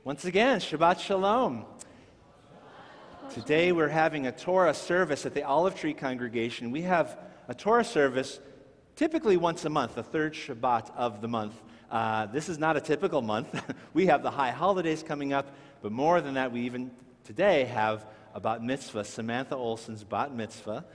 Once again, Shabbat Shalom. Today we're having a Torah service at the Olive Tree congregation. We have a Torah service typically once a month, the third Shabbat of the month. This is not a typical month. We have the high holidays coming up, but more than that, we even today have a Bat Mitzvah, Samantha Olson's Bat Mitzvah.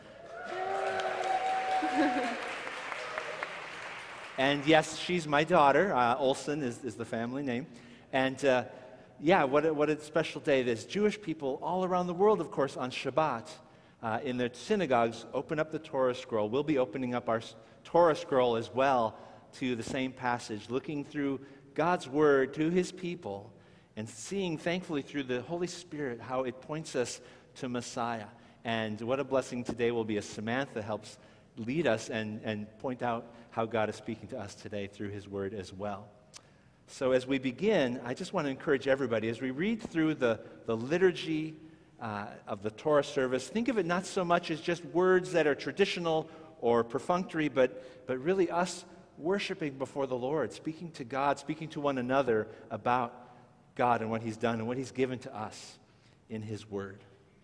And yes, she's my daughter. Olson is the family name. And what a special day. There's Jewish people all around the world, of course, on Shabbat in their synagogues open up the Torah scroll. We'll be opening up our Torah scroll as well to the same passage, looking through God's Word to His people and seeing, thankfully, through the Holy Spirit how it points us to Messiah. And what a blessing today will be as Samantha helps lead us and point out how God is speaking to us today through His Word as well. So as we begin, I just want to encourage everybody, as we read through the liturgy of the Torah service, think of it not so much as just words that are traditional or perfunctory, but really us worshiping before the Lord, speaking to God, speaking to one another about God and what He's done and what He's given to us in His Word.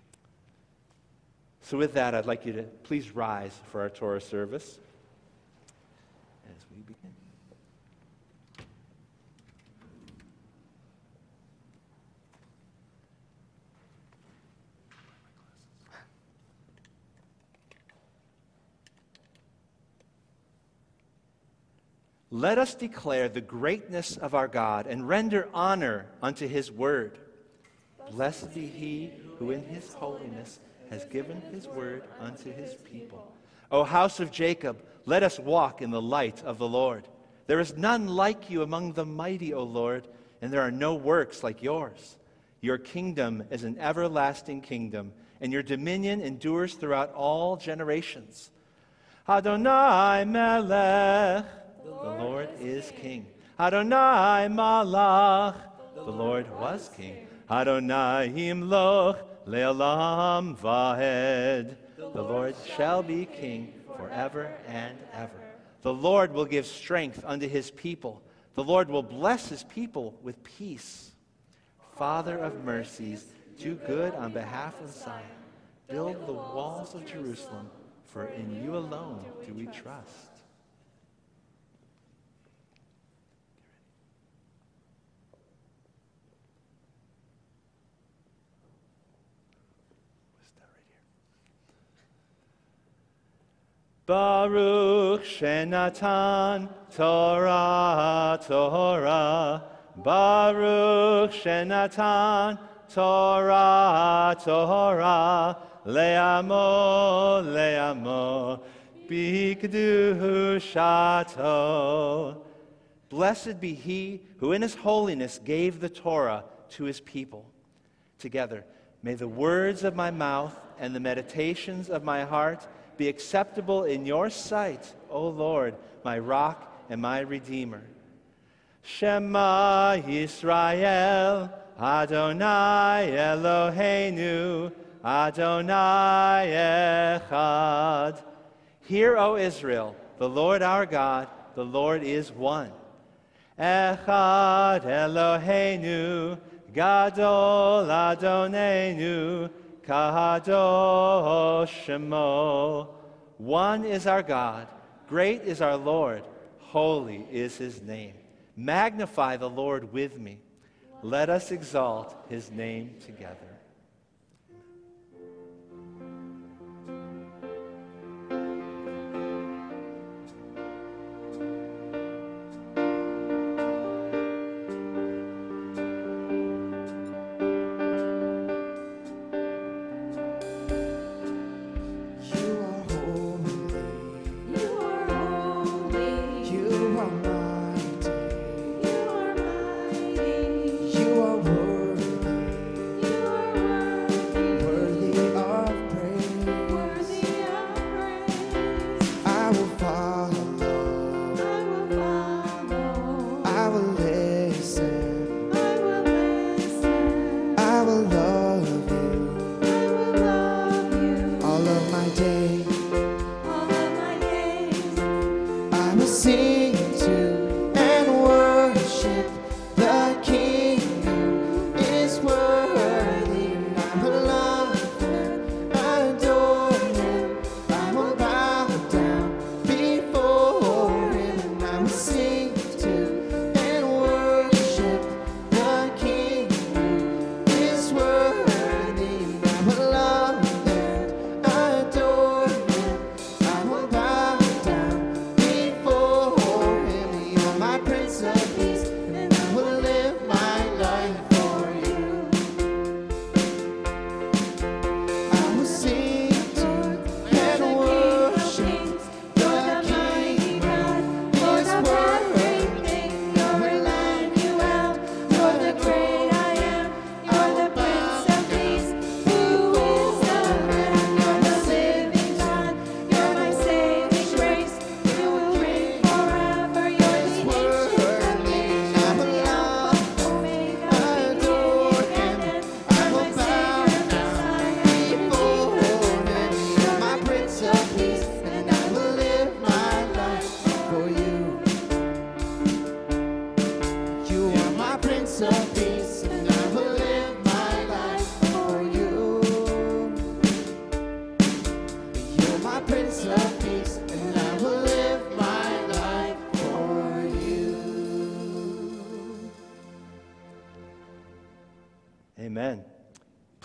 So with that, I'd like you to please rise for our Torah service as we begin. Let us declare the greatness of our God and render honor unto His word. Blessed be He who in His holiness has given His word unto His people. O house of Jacob, let us walk in the light of the Lord. There is none like you among the mighty, O Lord, and there are no works like yours. Your kingdom is an everlasting kingdom, and your dominion endures throughout all generations. Adonai Melech, the Lord is King. Adonai Malach, the Lord was King. Adonai Himloch, Le'olam Vahed. The Lord shall be King forever and ever. The Lord will give strength unto His people. The Lord will bless His people with peace. Father of mercies, do good on behalf of Zion. Build the walls of Jerusalem, for in you alone do we trust. Baruch Shenatan Torah Torah. Baruch Shenatan Torah Torah. Le'amo le'amo bikdushato. Blessed be He who in His holiness gave the Torah to His people. Together, may the words of my mouth and the meditations of my heart be acceptable in your sight, O Lord, my rock and my redeemer. Shema Yisrael, Adonai Eloheinu, Adonai Echad. Hear, O Israel, the Lord our God, the Lord is one. Echad Eloheinu, Gadol Adonenu, Kadosh Shemo. One is our God, great is our Lord, holy is His name. Magnify the Lord with me. Let us exalt His name together. You are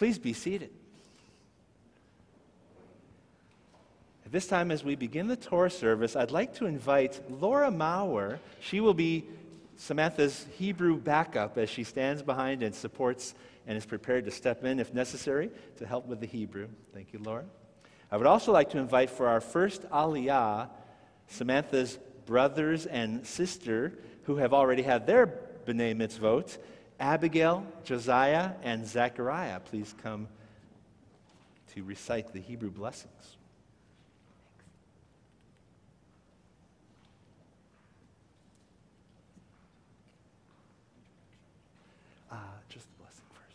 Please be seated. At this time, as we begin the Torah service, I'd like to invite Laura Maurer. She will be Samantha's Hebrew backup as she stands behind and supports and is prepared to step in if necessary to help with the Hebrew. Thank you, Laura. I would also like to invite for our first Aliyah, Samantha's brothers and sister who have already had their B'nai Mitzvot, Abigail, Josiah, and Zechariah. Please come to recite the Hebrew blessings. Just the blessing first.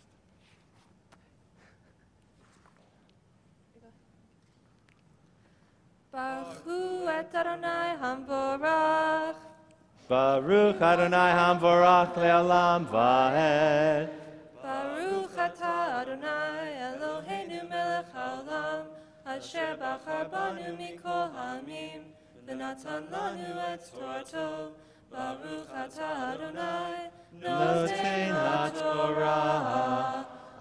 Baruch hu et Adonai Hamborach. Baruch Adonai Hamvorach le'olam va'ed. Baruch atah Adonai Eloheinu melech haolam, asher bachar banu mikol ha'amim, v'natan lanu et Torato. Baruch atah Adonai noten haTorah.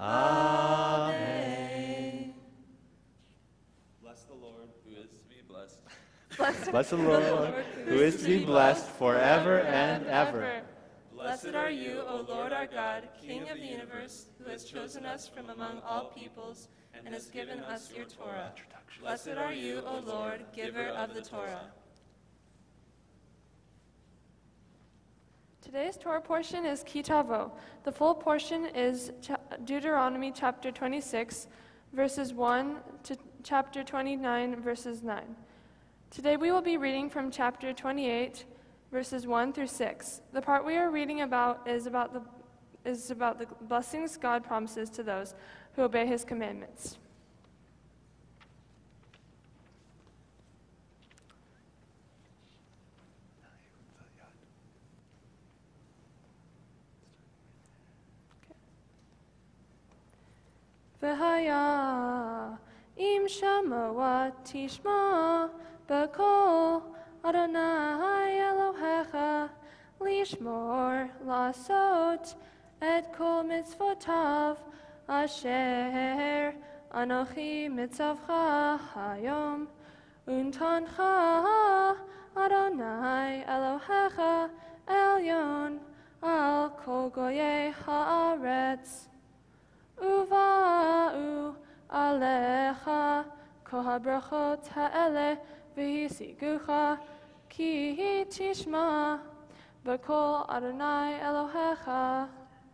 Amen. Bless the Lord, who is to be blessed. Bless the Lord, who is to be blessed forever and ever. Blessed are you, O Lord our God, King of the universe, who has chosen us from among all peoples and has given us your Torah. Blessed are you, O Lord, giver of the Torah. Today's Torah portion is Kitavo. The full portion is Deuteronomy chapter 26, verses 1 to chapter 29, verses 9. Today we will be reading from chapter 28, verses 1 through 6. The part we are reading about is about the blessings God promises to those who obey his commandments. V'haya im shamoa tishma b'kol Adonai Elohecha lishmor lasot et kol mitzvotav asher anochi mitzavcha hayom untancha Adonai Elohecha elyon al kol goyei haaretz. Uva'u alecha kol habrachot ha'eleh v'hisigucha ki tishma b'kol Adonai Elohecha.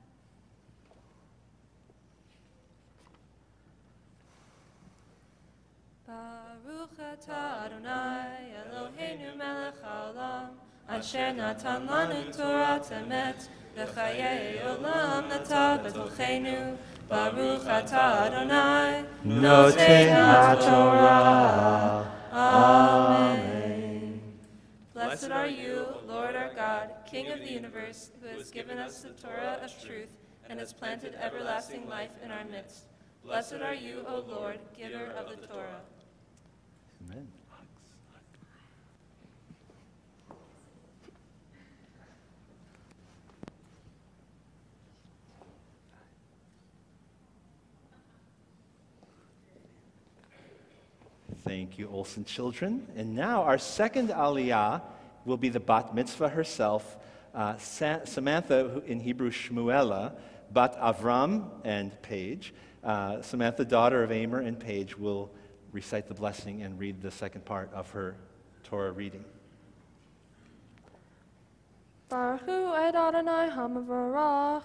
Baruch atah Adonai Eloheinu melech haolam, asher natan lanu Torah emet, v'chayei olam nata b'tochenu. Baruch atah Adonai Noten haTorah. Amen. Blessed are you, Lord our God, King of the universe, who has given us the Torah of truth and has planted everlasting life in our midst. Blessed are you, O Lord, giver of the Torah. Amen. Thank you, Olson children. And now our second Aliyah will be the Bat Mitzvah herself, Samantha, who in Hebrew Shmuela, Bat Avram and Paige. Samantha, daughter of Amer and Paige, will recite the blessing and read the second part of her Torah reading. Baruch hu et Adonai Hamavarach.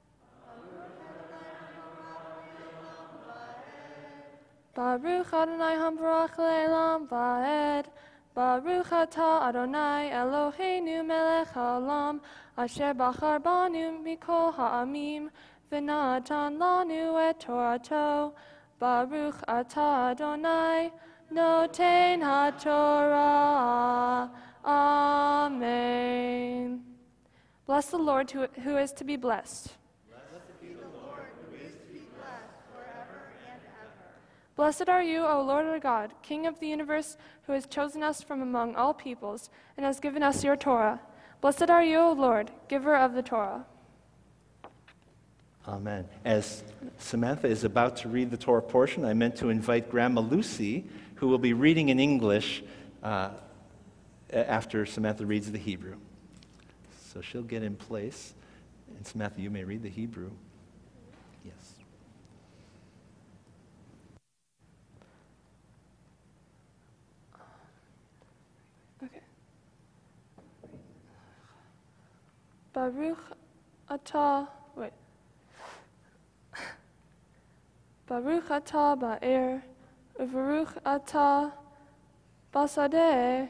Baruch Adonai Hamvarach le'elam va'ed. Baruch atah Adonai Eloheinu melech haolam, asher bachar banu mikol ha'amim, v'natan lanu et Torato. Baruch atah Adonai noten haTorah. Amen. Bless the Lord who is to be blessed. Blessed are you, O Lord our God, King of the universe, who has chosen us from among all peoples and has given us your Torah. Blessed are you, O Lord, giver of the Torah. Amen. As Samantha is about to read the Torah portion, I meant to invite Grandma Lucy, who will be reading in English after Samantha reads the Hebrew. So she'll get in place. And Samantha, you may read the Hebrew. Yes. Okay. Baruch atah, wait. Baruch atah ba'er, u'baruch atah basadeh.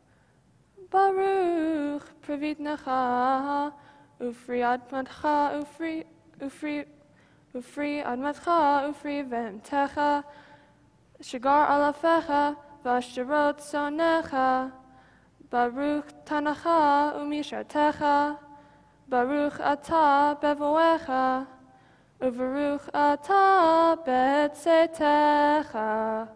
Baruch pravitnecha, ufri admatcha, ufri admatcha, ufri vemtecha, shagar alafecha, vashtarot sonecha. Baruch tanacha umishatecha, Baruch atah bevoecha, u'baruch atah betzetecha.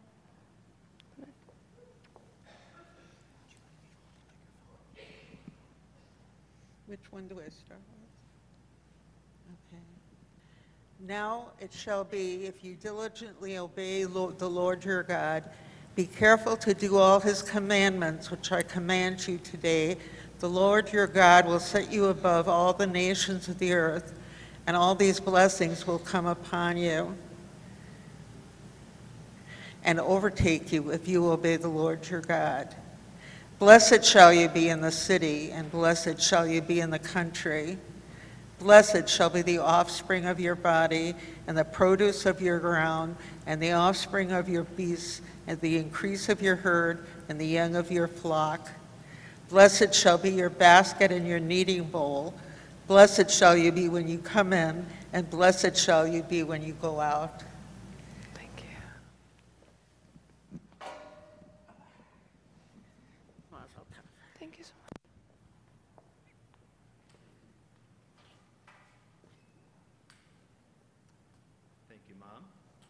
Which one do I start with? Okay. Now it shall be, if you diligently obey the Lord your God, be careful to do all his commandments, which I command you today, the Lord your God will set you above all the nations of the earth, and all these blessings will come upon you and overtake you if you obey the Lord your God. Blessed shall you be in the city, and blessed shall you be in the country. Blessed shall be the offspring of your body, and the produce of your ground, and the offspring of your beasts, and the increase of your herd, and the young of your flock. Blessed shall be your basket and your kneading bowl. Blessed shall you be when you come in, and blessed shall you be when you go out. Thank you. Thank you so much. Thank you, Mom.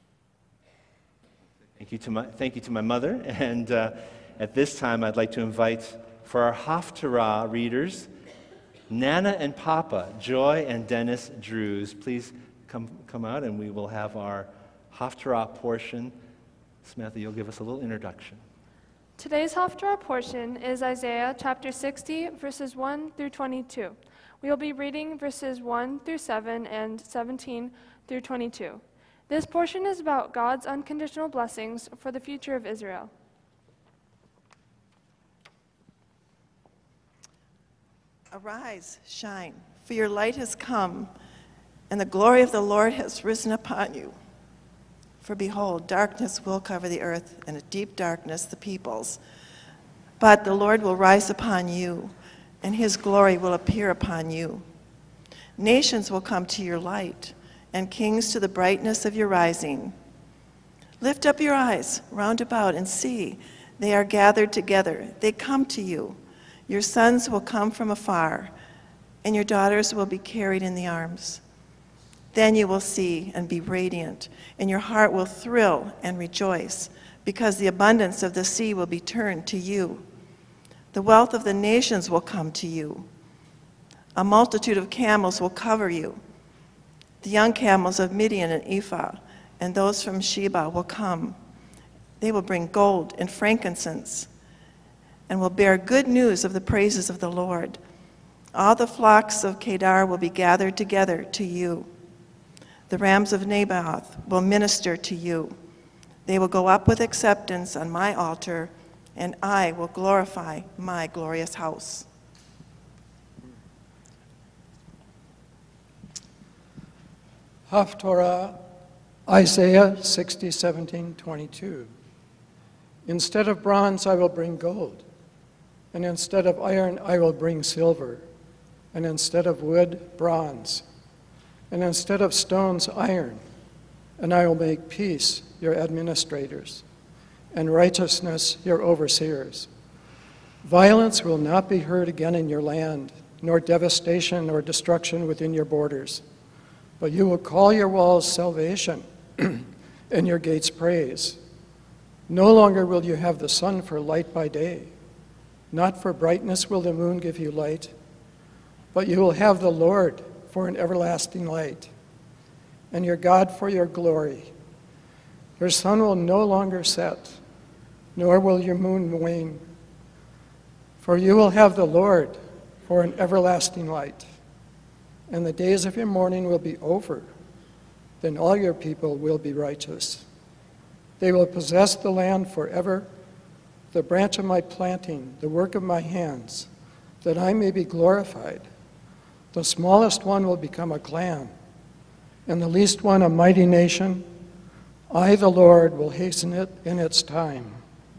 Thank you to my mother. And at this time, I'd like to invite, for our Haftarah readers, Nana and Papa, Joy and Dennis Drews. Please come out, and we will have our Haftarah portion. Samantha, you'll give us a little introduction. Today's Haftarah portion is Isaiah chapter 60, verses 1 through 22. We will be reading verses 1 through 7 and 17 through 22. This portion is about God's unconditional blessings for the future of Israel. Arise, shine, for your light has come, and the glory of the Lord has risen upon you. For behold, darkness will cover the earth, and a deep darkness the peoples. But the Lord will rise upon you, and his glory will appear upon you. Nations will come to your light, and kings to the brightness of your rising. Lift up your eyes round about and see, they are gathered together. They come to you. Your sons will come from afar, and your daughters will be carried in the arms. Then you will see and be radiant, and your heart will thrill and rejoice, because the abundance of the sea will be turned to you. The wealth of the nations will come to you. A multitude of camels will cover you. The young camels of Midian and Ephah, and those from Sheba will come. They will bring gold and frankincense, and will bear good news of the praises of the Lord. All the flocks of Kedar will be gathered together to you. The rams of Naboth will minister to you. They will go up with acceptance on my altar, and I will glorify my glorious house. Haftarah, Isaiah 60, 17, 22. Instead of bronze I will bring gold, and instead of iron I will bring silver, and instead of wood, bronze, and instead of stones, iron, and I will make peace your administrators, and righteousness your overseers. Violence will not be heard again in your land, nor devastation or destruction within your borders. But you will call your walls salvation, and your gates praise. No longer will you have the sun for light by day. Not for brightness will the moon give you light, but you will have the Lord for an everlasting light. and your God for your glory. Your sun will no longer set, nor will your moon wane. For you will have the Lord for an everlasting light, and the days of your mourning will be over. Then all your people will be righteous. They will possess the land forever, the branch of my planting, the work of my hands, that I may be glorified. The smallest one will become a clan, and the least one a mighty nation. I, the Lord, will hasten it in its time.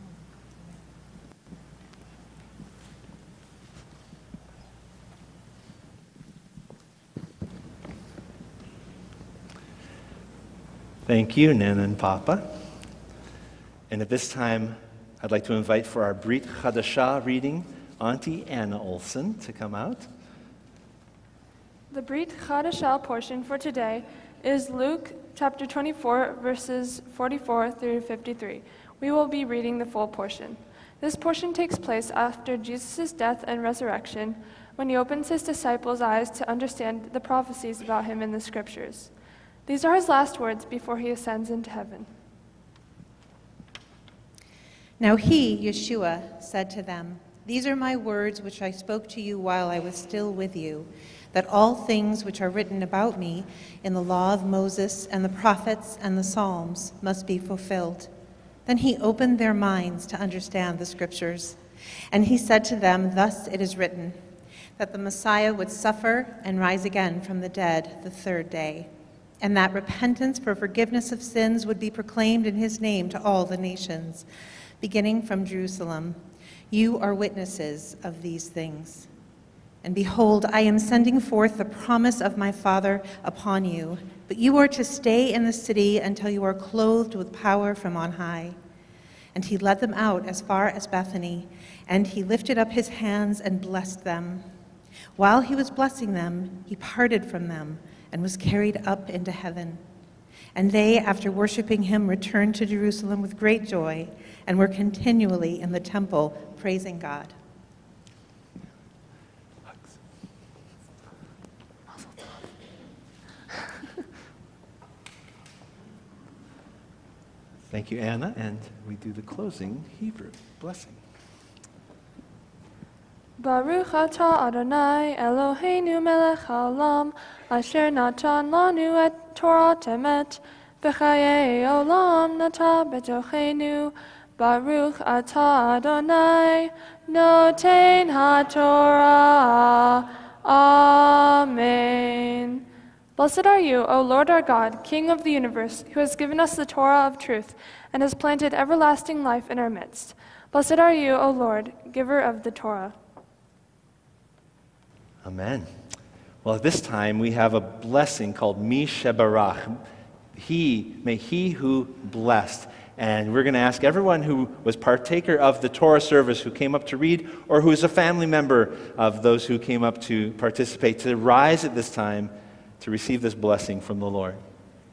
Thank you, Nana and Papa. And at this time, I'd like to invite for our Brit Chadashah reading, Auntie Amer Olson to come out. The Brit Chadashah portion for today is Luke chapter 24, verses 44 through 53. We will be reading the full portion. This portion takes place after Jesus' death and resurrection, when he opens his disciples' eyes to understand the prophecies about him in the scriptures. These are his last words before he ascends into heaven. Now he, Yeshua, said to them, "These are my words which I spoke to you while I was still with you, that all things which are written about me in the law of Moses and the prophets and the Psalms must be fulfilled." Then he opened their minds to understand the scriptures. And he said to them, "Thus it is written, that the Messiah would suffer and rise again from the dead the third day, and that repentance for forgiveness of sins would be proclaimed in his name to all the nations, beginning from Jerusalem. You are witnesses of these things. And behold, I am sending forth the promise of my Father upon you, but you are to stay in the city until you are clothed with power from on high." And he led them out as far as Bethany, and he lifted up his hands and blessed them. While he was blessing them, he parted from them and was carried up into heaven. And they, after worshiping him, returned to Jerusalem with great joy and were continually in the temple praising God. Thank you, Anna, and we do the closing Hebrew blessing. Baruch atah Adonai Eloheinu melech haolam, asher natan lanu et Torah temet, v'chayei olam nata betochenu. Baruch atah Adonai noten haTorah. Amen. Blessed are you, O Lord our God, King of the universe, who has given us the Torah of truth and has planted everlasting life in our midst. Blessed are you, O Lord, giver of the Torah. Amen. Well, at this time, we have a blessing called Mi Shebarach. May he who blessed. And we're going to ask everyone who was partaker of the Torah service, who came up to read, or who is a family member of those who came up to participate, to rise at this time to receive this blessing from the Lord.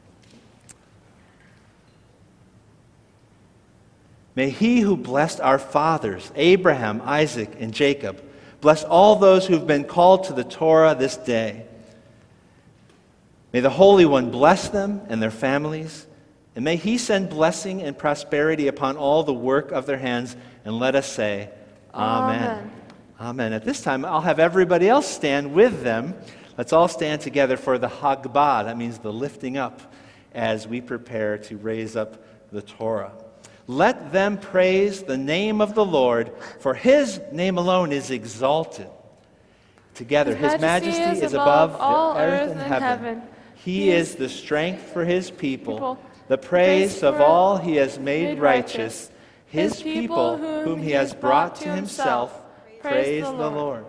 May he who blessed our fathers, Abraham, Isaac, and Jacob, bless all those who've been called to the Torah this day. May the Holy One bless them and their families, and may he send blessing and prosperity upon all the work of their hands, and let us say, Amen. Amen. Amen. At this time, I'll have everybody else stand with them. Let's all stand together for the Hagbah. That means the lifting up as we prepare to raise up the Torah. Let them praise the name of the Lord, for his name alone is exalted. Together, his majesty is above all the earth and heaven. He is the strength for his people, the praise of all he has made righteous. His people whom he has brought to himself, praise the Lord.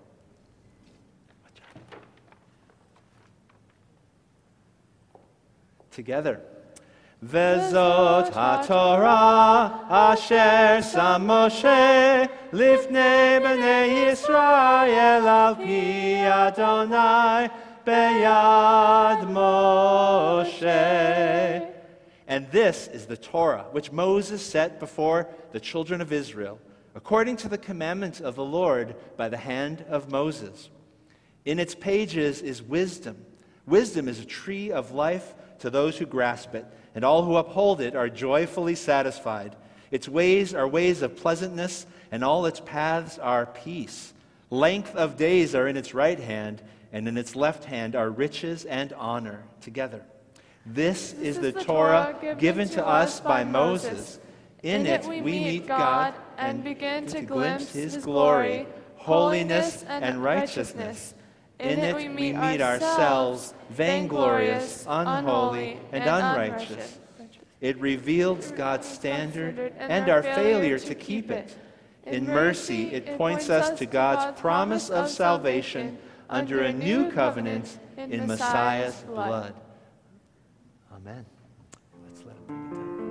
Together. Vezot HaTorah asher sam Moshe lifnei b'nei Yisrael al pi Adonai beyad Moshe. And this is the Torah which Moses set before the children of Israel, according to the commandment of the Lord by the hand of Moses. In its pages is wisdom, Wisdom is a tree of life to those who grasp it, and all who uphold it are joyfully satisfied. Its ways are ways of pleasantness, and all its paths are peace. Length of days are in its right hand, and in its left hand are riches and honor together. This is the Torah given to us by Moses. In it we meet God and begin to glimpse His glory, holiness, and righteousness. In it we meet ourselves, vainglorious, unholy, and unrighteous. It reveals God's standard and our failure to keep it. In mercy, it points us to God's promise of salvation under a new covenant in Messiah's blood. Amen. Let's let him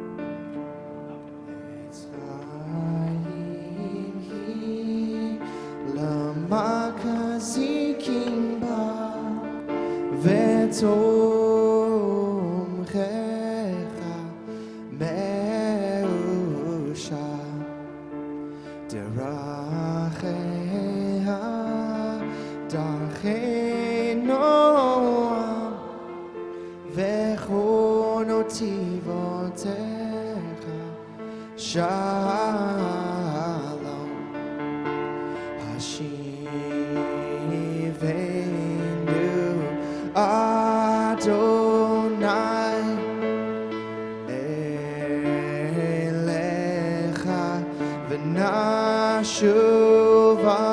Shalom, Hashivenu Adonai Elecha v'nashuva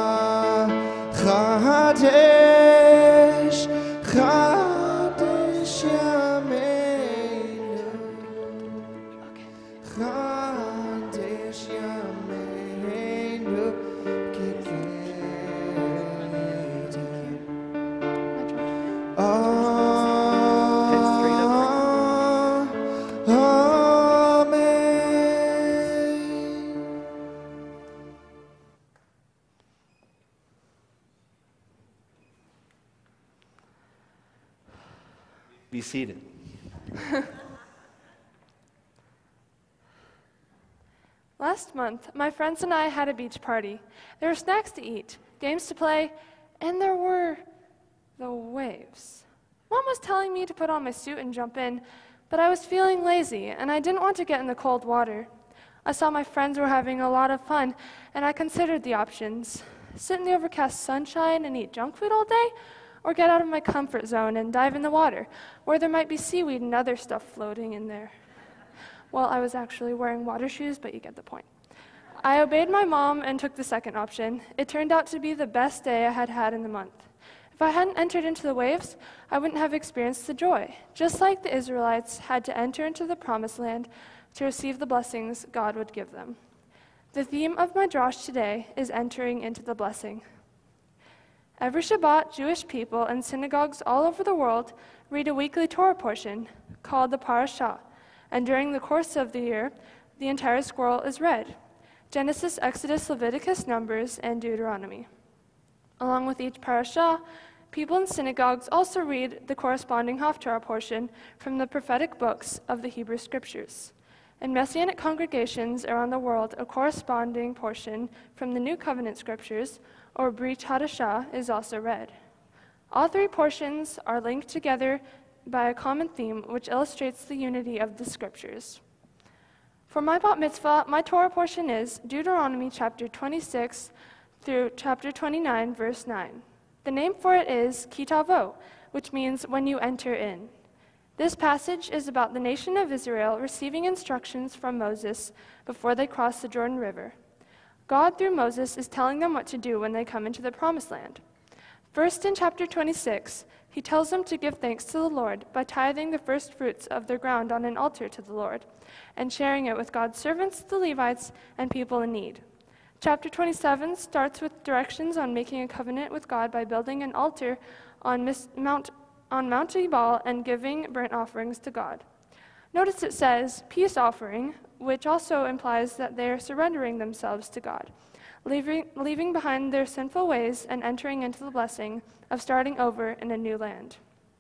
Chadesh Chadesh Yameinu Chadesh Yameinu Kikedim Amen. be seated. Last month, my friends and I had a beach party. There were snacks to eat, games to play, and there were the waves. Mom was telling me to put on my suit and jump in, but I was feeling lazy, and I didn't want to get in the cold water. I saw my friends were having a lot of fun, and I considered the options. Sit in the overcast sunshine and eat junk food all day, or get out of my comfort zone and dive in the water, where there might be seaweed and other stuff floating in there. Well, I was actually wearing water shoes, but you get the point. I obeyed my mom and took the second option. It turned out to be the best day I had had in a month. If I hadn't entered into the waves, I wouldn't have experienced the joy, just like the Israelites had to enter into the promised land to receive the blessings God would give them. The theme of my drash today is entering into the blessing. Every Shabbat, Jewish people in synagogues all over the world read a weekly Torah portion called the Parashah, and during the course of the year, the entire scroll is read: Genesis, Exodus, Leviticus, Numbers, and Deuteronomy. Along with each Parashah, people in synagogues also read the corresponding Haftarah portion from the prophetic books of the Hebrew Scriptures. In Messianic congregations around the world, a corresponding portion from the New Covenant Scriptures, or Brit Hadashah, is also read. All three portions are linked together by a common theme which illustrates the unity of the Scriptures. For my Bat Mitzvah, my Torah portion is Deuteronomy chapter 26 through chapter 29, verse 9. The name for it is Kitavo, which means when you enter in. This passage is about the nation of Israel receiving instructions from Moses before they cross the Jordan River. God, through Moses, is telling them what to do when they come into the Promised Land. First, in chapter 26, he tells them to give thanks to the Lord by tithing the first fruits of their ground on an altar to the Lord and sharing it with God's servants, the Levites, and people in need. Chapter 27 starts with directions on making a covenant with God by building an altar on Mount Ebal and giving burnt offerings to God. Notice it says peace offering, which also implies that they are surrendering themselves to God, leaving behind their sinful ways and entering into the blessing of starting over in a new land.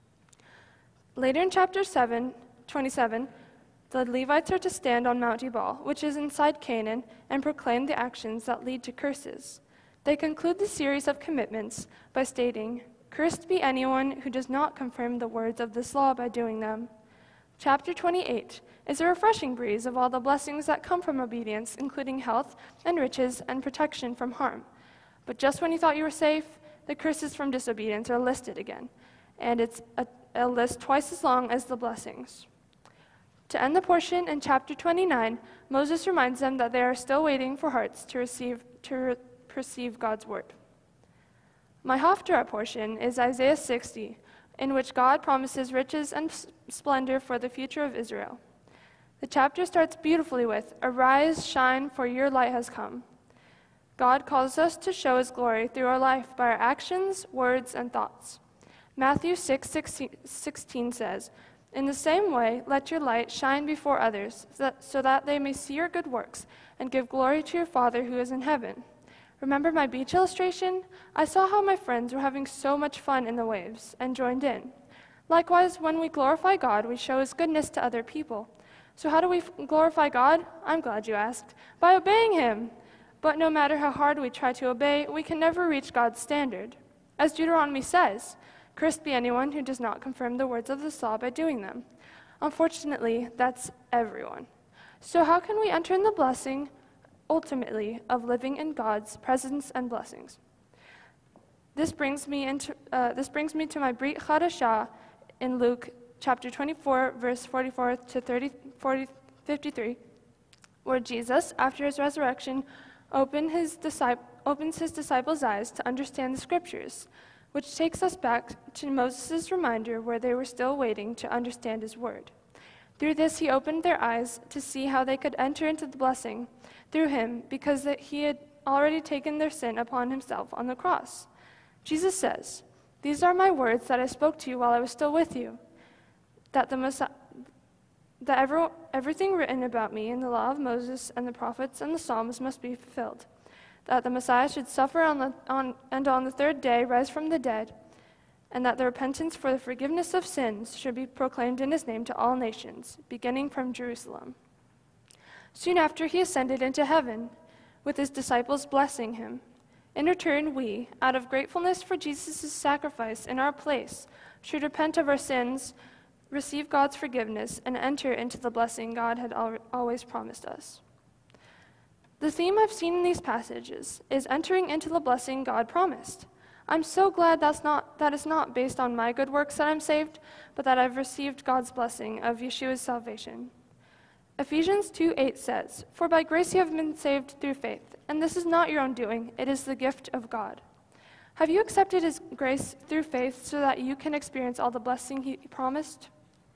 Later in chapter 27, the Levites are to stand on Mount Ebal, which is inside Canaan, and proclaim the actions that lead to curses. They conclude the series of commitments by stating, Cursed be anyone who does not confirm the words of this law by doing them. Chapter 28 is a refreshing breeze of all the blessings that come from obedience, including health and riches and protection from harm. But just when you thought you were safe, the curses from disobedience are listed again, and it's a list twice as long as the blessings. To end the portion in chapter 29, Moses reminds them that they are still waiting for hearts to perceive God's word. My Haftarah portion is Isaiah 60, in which God promises riches and splendor for the future of Israel. The chapter starts beautifully with, "Arise, shine, for your light has come." God calls us to show his glory through our life by our actions, words, and thoughts. Matthew 6:16 says, "In the same way, let your light shine before others, so that they may see your good works and give glory to your Father who is in heaven." Remember my beach illustration? I saw how my friends were having so much fun in the waves and joined in. Likewise, when we glorify God, we show his goodness to other people. So how do we glorify God? I'm glad you asked. By obeying him. But no matter how hard we try to obey, we can never reach God's standard. As Deuteronomy says, "Cursed be anyone who does not confirm the words of this law by doing them." Unfortunately, that's everyone. So how can we enter in the blessing, ultimately, of living in God's presence and blessings? This brings me to my Brit Chadashah in Luke chapter 24, verse 44 to 53, where Jesus, after his resurrection, opens his disciples' eyes to understand the scriptures, which takes us back to Moses' reminder where they were still waiting to understand his word. Through this, he opened their eyes to see how they could enter into the blessing through him, because he had already taken their sin upon himself on the cross. Jesus says, "These are my words that I spoke to you while I was still with you, that everything written about me in the law of Moses and the prophets and the Psalms must be fulfilled, that the Messiah should suffer and on the third day rise from the dead, and that the repentance for the forgiveness of sins should be proclaimed in his name to all nations, beginning from Jerusalem." Soon after, he ascended into heaven, with his disciples blessing him. In return, we, out of gratefulness for Jesus' sacrifice in our place, should repent of our sins, receive God's forgiveness, and enter into the blessing God had always promised us. The theme I've seen in these passages is entering into the blessing God promised. I'm so glad that is not based on my good works that I'm saved, but that I've received God's blessing of Yeshua's salvation. Ephesians 2:8 says, "For by grace you have been saved through faith, and this is not your own doing, it is the gift of God." Have you accepted his grace through faith so that you can experience all the blessing he promised?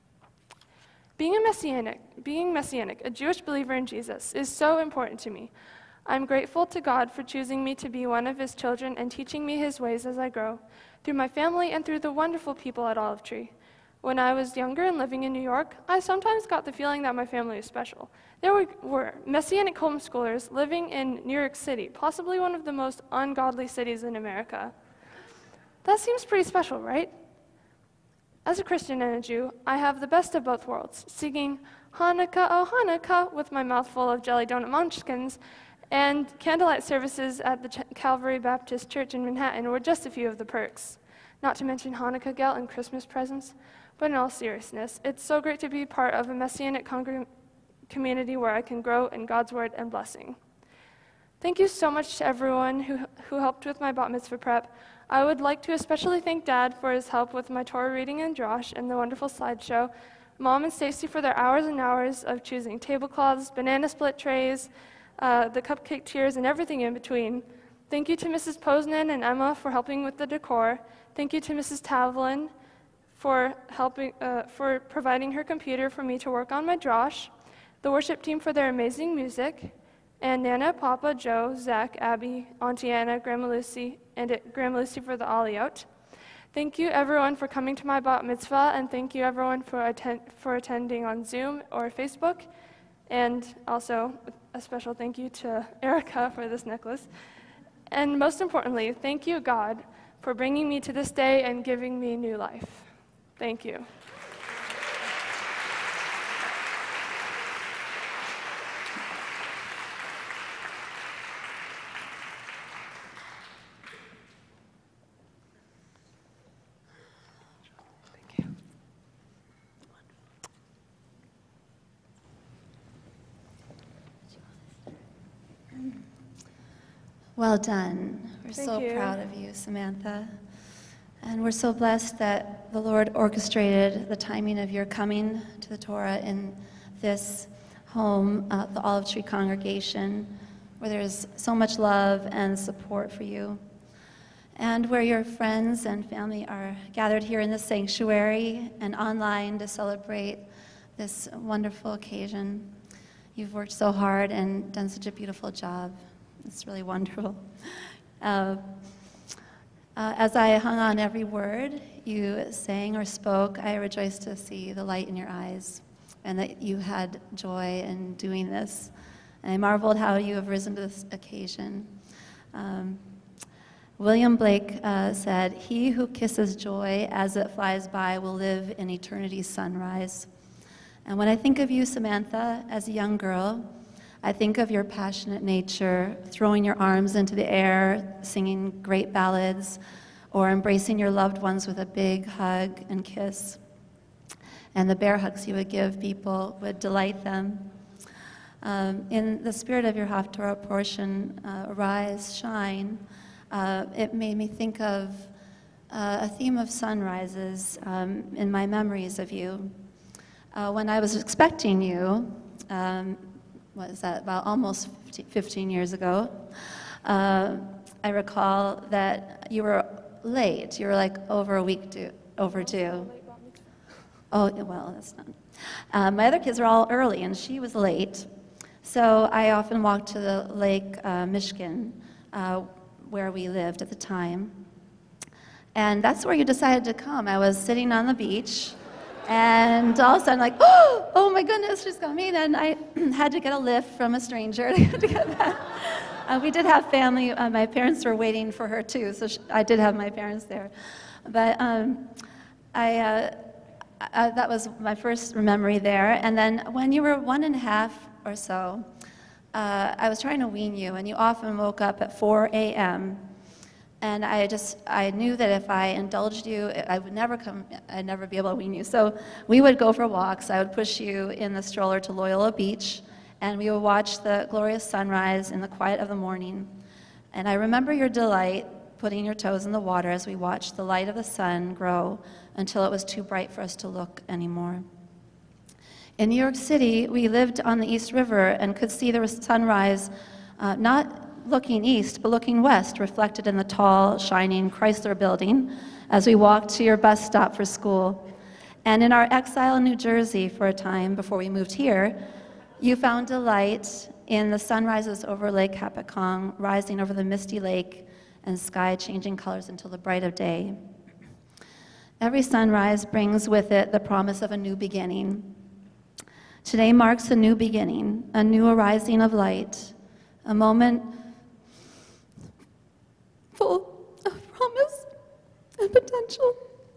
Being Messianic, a Jewish believer in Jesus, is so important to me. I'm grateful to God for choosing me to be one of his children and teaching me his ways as I grow, through my family and through the wonderful people at Olive Tree. When I was younger and living in New York, I sometimes got the feeling that my family was special. There were Messianic homeschoolers living in New York City, possibly one of the most ungodly cities in America. That seems pretty special, right? As a Christian and a Jew, I have the best of both worlds, singing Hanukkah, oh Hanukkah, with my mouth full of jelly donut munchkins, and candlelight services at the Calvary Baptist Church in Manhattan were just a few of the perks. Not to mention Hanukkah gelt and Christmas presents. But in all seriousness, it's so great to be part of a Messianic community where I can grow in God's word and blessing. Thank you so much to everyone who helped with my bat mitzvah prep. I would like to especially thank Dad for his help with my Torah reading and Josh and the wonderful slideshow, Mom and Stacy for their hours and hours of choosing tablecloths, banana split trays, the cupcake tiers, and everything in between. Thank you to Mrs. Posnan and Emma for helping with the decor. Thank you to Mrs. Tavlin for providing her computer for me to work on my drosh, the worship team for their amazing music, and Nana, Papa, Joe, Zach, Abby, Auntie Anna, Grandma Lucy, and Grandma Lucy for the ollie-out. Thank you, everyone, for coming to my bat mitzvah, and thank you, everyone, for attending on Zoom or Facebook. And also, a special thank you to Erica for this necklace. And most importantly, thank you, God, for bringing me to this day and giving me new life. Thank you. Well done. We're Thank so you. proud of you, Samantha. And we're so blessed that the Lord orchestrated the timing of your coming to the Torah in this home, the Olive Tree congregation, where there's so much love and support for you, and where your friends and family are gathered here in this sanctuary and online to celebrate this wonderful occasion. You've worked so hard and done such a beautiful job. It's really wonderful. As I hung on every word you sang or spoke, I rejoiced to see the light in your eyes and that you had joy in doing this. And I marveled how you have risen to this occasion. William Blake said, "He who kisses joy as it flies by will live in eternity's sunrise." And when I think of you, Samantha, as a young girl, I think of your passionate nature, throwing your arms into the air, singing great ballads, or embracing your loved ones with a big hug and kiss. And the bear hugs you would give people would delight them. In the spirit of your Haftorah portion, Arise, Shine, it made me think of a theme of sunrises in my memories of you. When I was expecting you, what is that, about almost 15 years ago, I recall that you were late. You were like over a week overdue. Oh, well, that's not. My other kids were all early, and she was late. So I often walked to the Lake Michigan, where we lived at the time. And that's where you decided to come. I was sitting on the beach, and all of a sudden, like, oh my goodness, she's coming. And I had to get a lift from a stranger to get that. We did have family. My parents were waiting for her, too, so I did have my parents there. But that was my first memory there. And then when you were 1.5 or so, I was trying to wean you, and you often woke up at 4 a.m., and I knew that if I indulged you, I'd never be able to wean you. So we would go for walks. I would push you in the stroller to Loyola Beach, and we would watch the glorious sunrise in the quiet of the morning. And I remember your delight putting your toes in the water as we watched the light of the sun grow until it was too bright for us to look anymore. In New York City, we lived on the East River and could see the sunrise not looking east, but looking west, reflected in the tall, shining Chrysler building as we walked to your bus stop for school. And in our exile in New Jersey for a time before we moved here, you found delight in the sunrises over Lake Hapikong, rising over the misty lake and sky changing colors until the bright of day. Every sunrise brings with it the promise of a new beginning. Today marks a new beginning, a new arising of light, a moment full of promise and potential.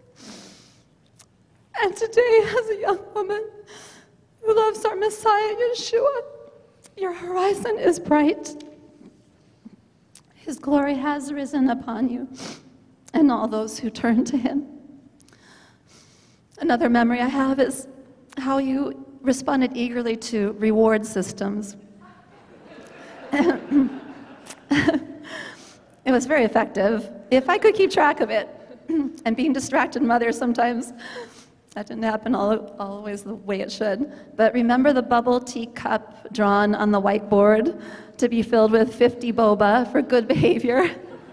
And today, as a young woman who loves our Messiah, Yeshua, your horizon is bright. His glory has risen upon you and all those who turn to him. Another memory I have is how you responded eagerly to reward systems. It was very effective, if I could keep track of it. And being distracted mother sometimes, that didn't happen always the way it should. But remember the bubble tea cup drawn on the whiteboard to be filled with 50 boba for good behavior?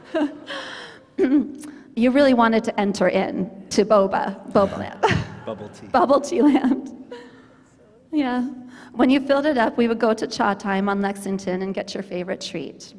You really wanted to enter in to boba land. Bubble tea. Bubble tea land. Yeah. When you filled it up, we would go to cha time on Lexington and get your favorite treat.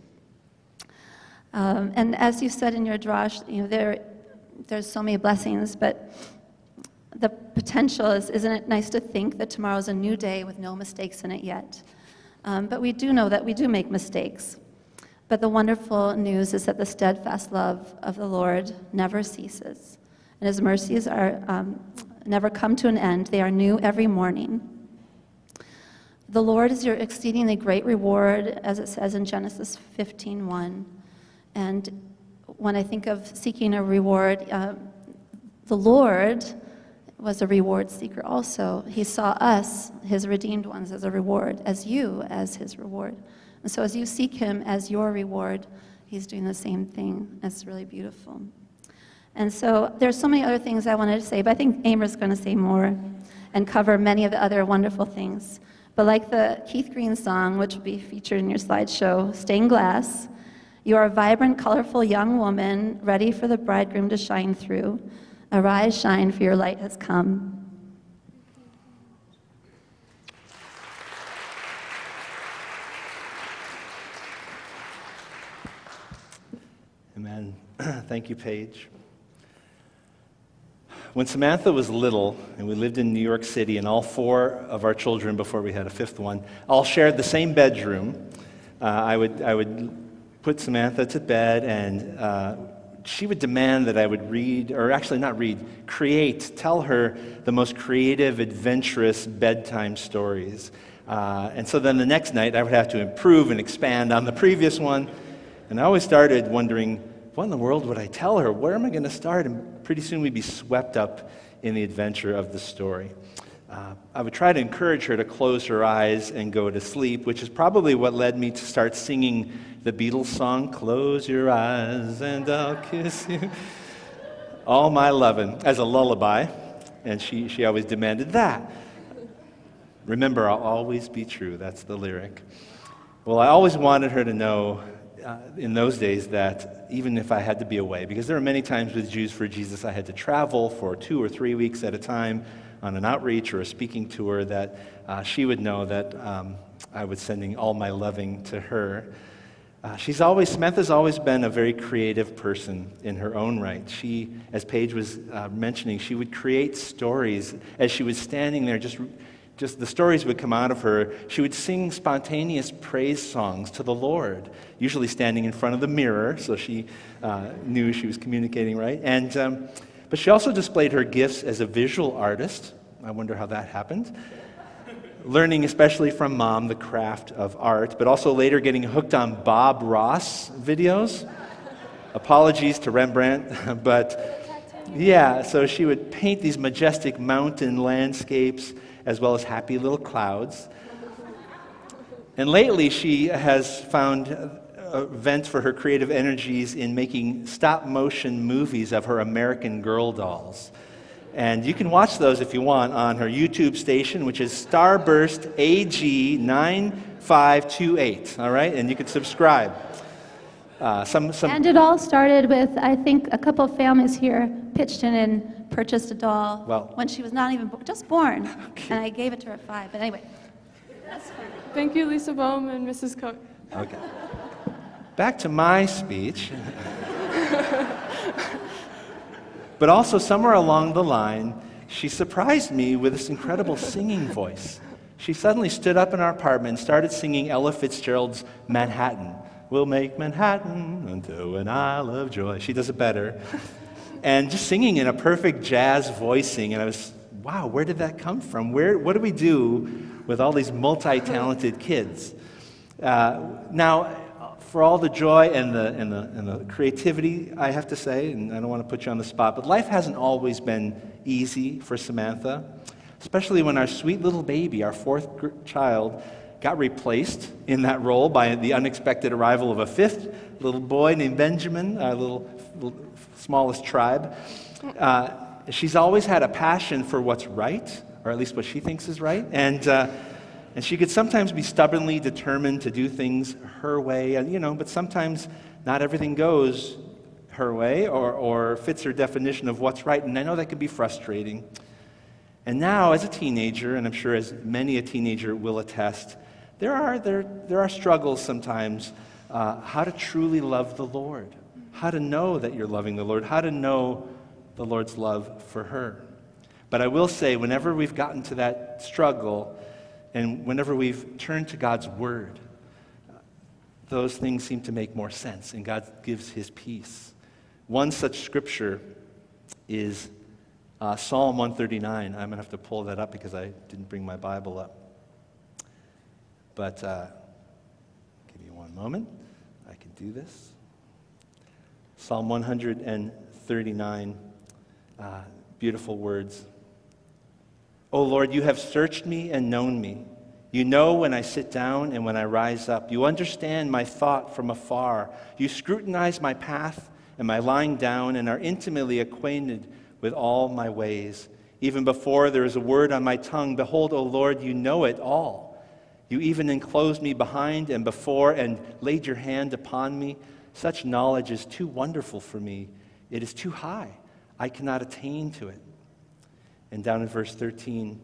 And as you said in your drash, there's so many blessings, but the potential isn't it nice to think that tomorrow's a new day with no mistakes in it yet? But we do know that we do make mistakes. But the wonderful news is that the steadfast love of the Lord never ceases, and his mercies are never come to an end. They are new every morning. The Lord is your exceedingly great reward, as it says in Genesis 15:1. And when I think of seeking a reward, the Lord was a reward seeker also. He saw us, his redeemed ones, as a reward, as you as his reward. And so as you seek him as your reward, he's doing the same thing. That's really beautiful. And so there's so many other things I wanted to say, but I think Amer's going to say more and cover many of the other wonderful things. But like the Keith Green song, which will be featured in your slideshow, Stained Glass, you are a vibrant, colorful young woman, ready for the bridegroom to shine through. Arise, shine, for your light has come. Amen. Thank you, Paige. When Samantha was little, and we lived in New York City, and all four of our children, before we had a fifth one, all shared the same bedroom, I would put Samantha to bed, and she would demand that I would read, or actually not read, tell her the most creative, adventurous bedtime stories. And so then the next night, I would have to improve and expand on the previous one. And I always started wondering, what in the world would I tell her? Where am I going to start? And pretty soon we'd be swept up in the adventure of the story. I would try to encourage her to close her eyes and go to sleep, which is probably what led me to start singing the Beatles song, "Close Your Eyes and I'll Kiss You," all my lovin', as a lullaby. And she always demanded that. Remember, I'll always be true. That's the lyric. Well, I always wanted her to know in those days that even if I had to be away, because there were many times with Jews for Jesus I had to travel for 2 or 3 weeks at a time on an outreach or a speaking tour, that she would know that I was sending all my loving to her. Samantha's always been a very creative person in her own right. She, as Paige was mentioning, she would create stories as she was standing there, just the stories would come out of her. She would sing spontaneous praise songs to the Lord, usually standing in front of the mirror, so she knew she was communicating right. But she also displayed her gifts as a visual artist. I wonder how that happened. Learning especially from Mom the craft of art, but also later getting hooked on Bob Ross videos. Apologies to Rembrandt, but yeah, so she would paint these majestic mountain landscapes as well as happy little clouds. And lately she has found a vent for her creative energies in making stop-motion movies of her American Girl dolls. And you can watch those if you want on her YouTube station, which is Starburst AG9528, all right? And you can subscribe. And it all started with, I think, a couple of families here pitched in and purchased a doll when she was not even just born, and I gave it to her at 5. But anyway. Thank you, Lisa Bohm and Mrs. Cook. Okay. Back to my speech. But also somewhere along the line, she surprised me with this incredible singing voice. She suddenly stood up in our apartment and started singing Ella Fitzgerald's Manhattan. We'll make Manhattan into an Isle of Joy. She does it better. And just singing in a perfect jazz voicing. And I was, wow, where did that come from? What do we do with all these multi-talented kids? Now, for all the joy and the creativity, I have to say, and I don't want to put you on the spot, but life hasn't always been easy for Samantha, especially when our sweet little baby, our fourth child, got replaced in that role by the unexpected arrival of a fifth little boy named Benjamin, our little smallest tribe. She's always had a passion for what's right, or at least what she thinks is right, and she could sometimes be stubbornly determined to do things her way, and but sometimes not everything goes her way or fits her definition of what's right, and I know that can be frustrating. And now, as a teenager, and I'm sure as many a teenager will attest, there are struggles sometimes, how to truly love the Lord, how to know that you're loving the Lord, how to know the Lord's love for her. But I will say, whenever we've gotten to that struggle, and whenever we've turned to God's Word, those things seem to make more sense, and God gives His peace. One such scripture is Psalm 139. I'm going to have to pull that up because I didn't bring my Bible up. But give me one moment. I can do this. Psalm 139, beautiful words. O Lord, you have searched me and known me. You know when I sit down and when I rise up. You understand my thought from afar. You scrutinize my path and my lying down and are intimately acquainted with all my ways. Even before there is a word on my tongue, behold, O Lord, you know it all. You even enclosed me behind and before and laid your hand upon me. Such knowledge is too wonderful for me. It is too high. I cannot attain to it. And down in verse 13,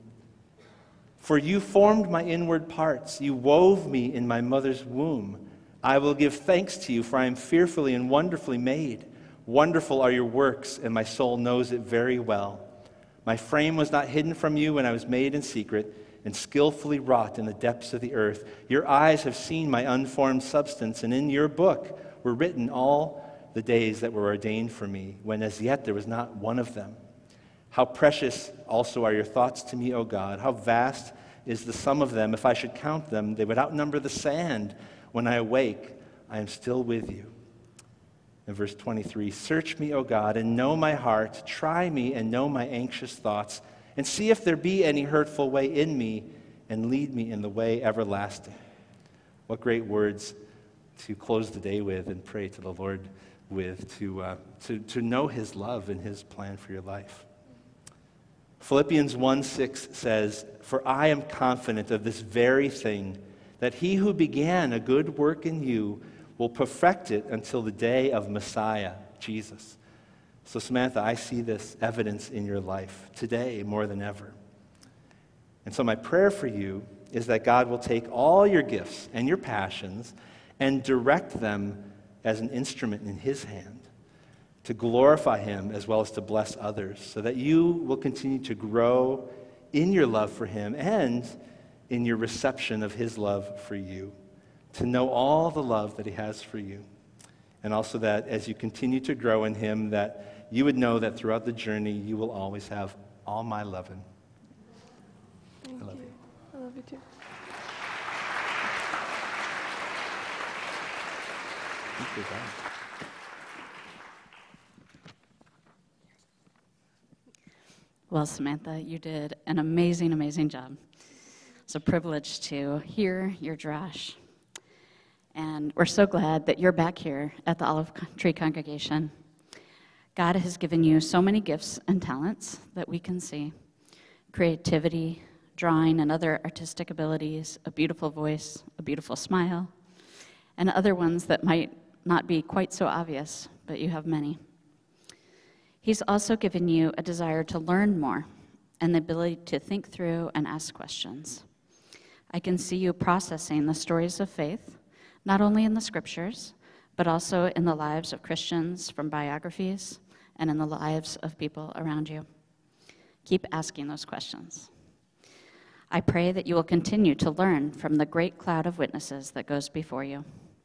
for you formed my inward parts. You wove me in my mother's womb. I will give thanks to you, for I am fearfully and wonderfully made. Wonderful are your works, and my soul knows it very well. My frame was not hidden from you when I was made in secret and skillfully wrought in the depths of the earth. Your eyes have seen my unformed substance, and in your book were written all the days that were ordained for me, when as yet there was not one of them. How precious also are your thoughts to me, O God. How vast is the sum of them. If I should count them, they would outnumber the sand. When I awake, I am still with you. In verse 23, search me, O God, and know my heart. Try me and know my anxious thoughts, and see if there be any hurtful way in me, and lead me in the way everlasting. What great words to close the day with and pray to the Lord with, to know his love and his plan for your life. Philippians 1:6 says, for I am confident of this very thing, that he who began a good work in you will perfect it until the day of Messiah, Jesus. So Samantha, I see this evidence in your life today more than ever. And so my prayer for you is that God will take all your gifts and your passions and direct them as an instrument in his hand to glorify him as well as to bless others, so that you will continue to grow in your love for him and in your reception of his love for you, to know all the love that he has for you. And also that as you continue to grow in him, that you would know that throughout the journey you will always have all my loving. I love you. I love you too. Thank you, God. Well, Samantha, you did an amazing, amazing job. It's a privilege to hear your drash. And we're so glad that you're back here at the Olive Tree Congregation. God has given you so many gifts and talents that we can see. Creativity, drawing, and other artistic abilities, a beautiful voice, a beautiful smile, and other ones that might not be quite so obvious, but you have many. He's also given you a desire to learn more and the ability to think through and ask questions. I can see you processing the stories of faith, not only in the scriptures, but also in the lives of Christians from biographies and in the lives of people around you. Keep asking those questions. I pray that you will continue to learn from the great cloud of witnesses that goes before you.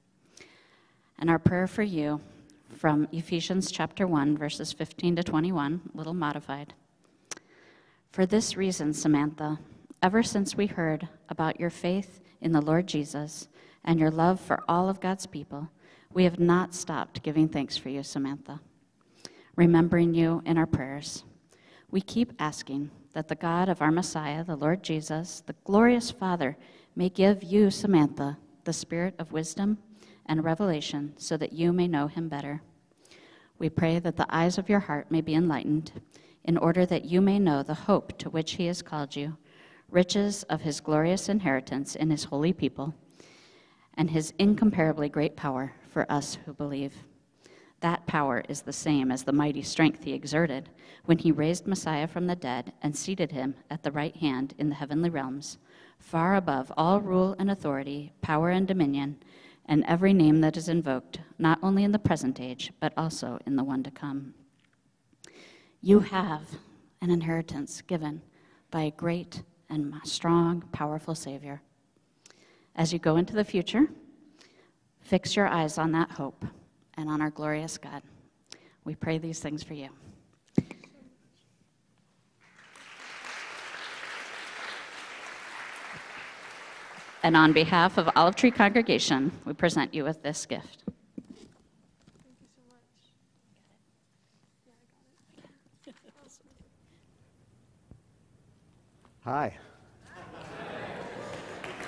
And our prayer for you from Ephesians chapter 1, verses 15 to 21, a little modified. For this reason, Samantha, ever since we heard about your faith in the Lord Jesus and your love for all of God's people, we have not stopped giving thanks for you, Samantha, remembering you in our prayers. We keep asking that the God of our Messiah, the Lord Jesus, the glorious Father, may give you, Samantha, the spirit of wisdom and revelation so that you may know him better. We pray that the eyes of your heart may be enlightened in order that you may know the hope to which he has called you, riches of his glorious inheritance in his holy people, and his incomparably great power for us who believe. That power is the same as the mighty strength he exerted when he raised Messiah from the dead and seated him at the right hand in the heavenly realms, far above all rule and authority, power and dominion, and every name that is invoked, not only in the present age, but also in the one to come. You have an inheritance given by a great and strong, powerful Savior. As you go into the future, fix your eyes on that hope and on our glorious God. We pray these things for you. And on behalf of Olive Tree Congregation, we present you with this gift. Thank you so much. Hi.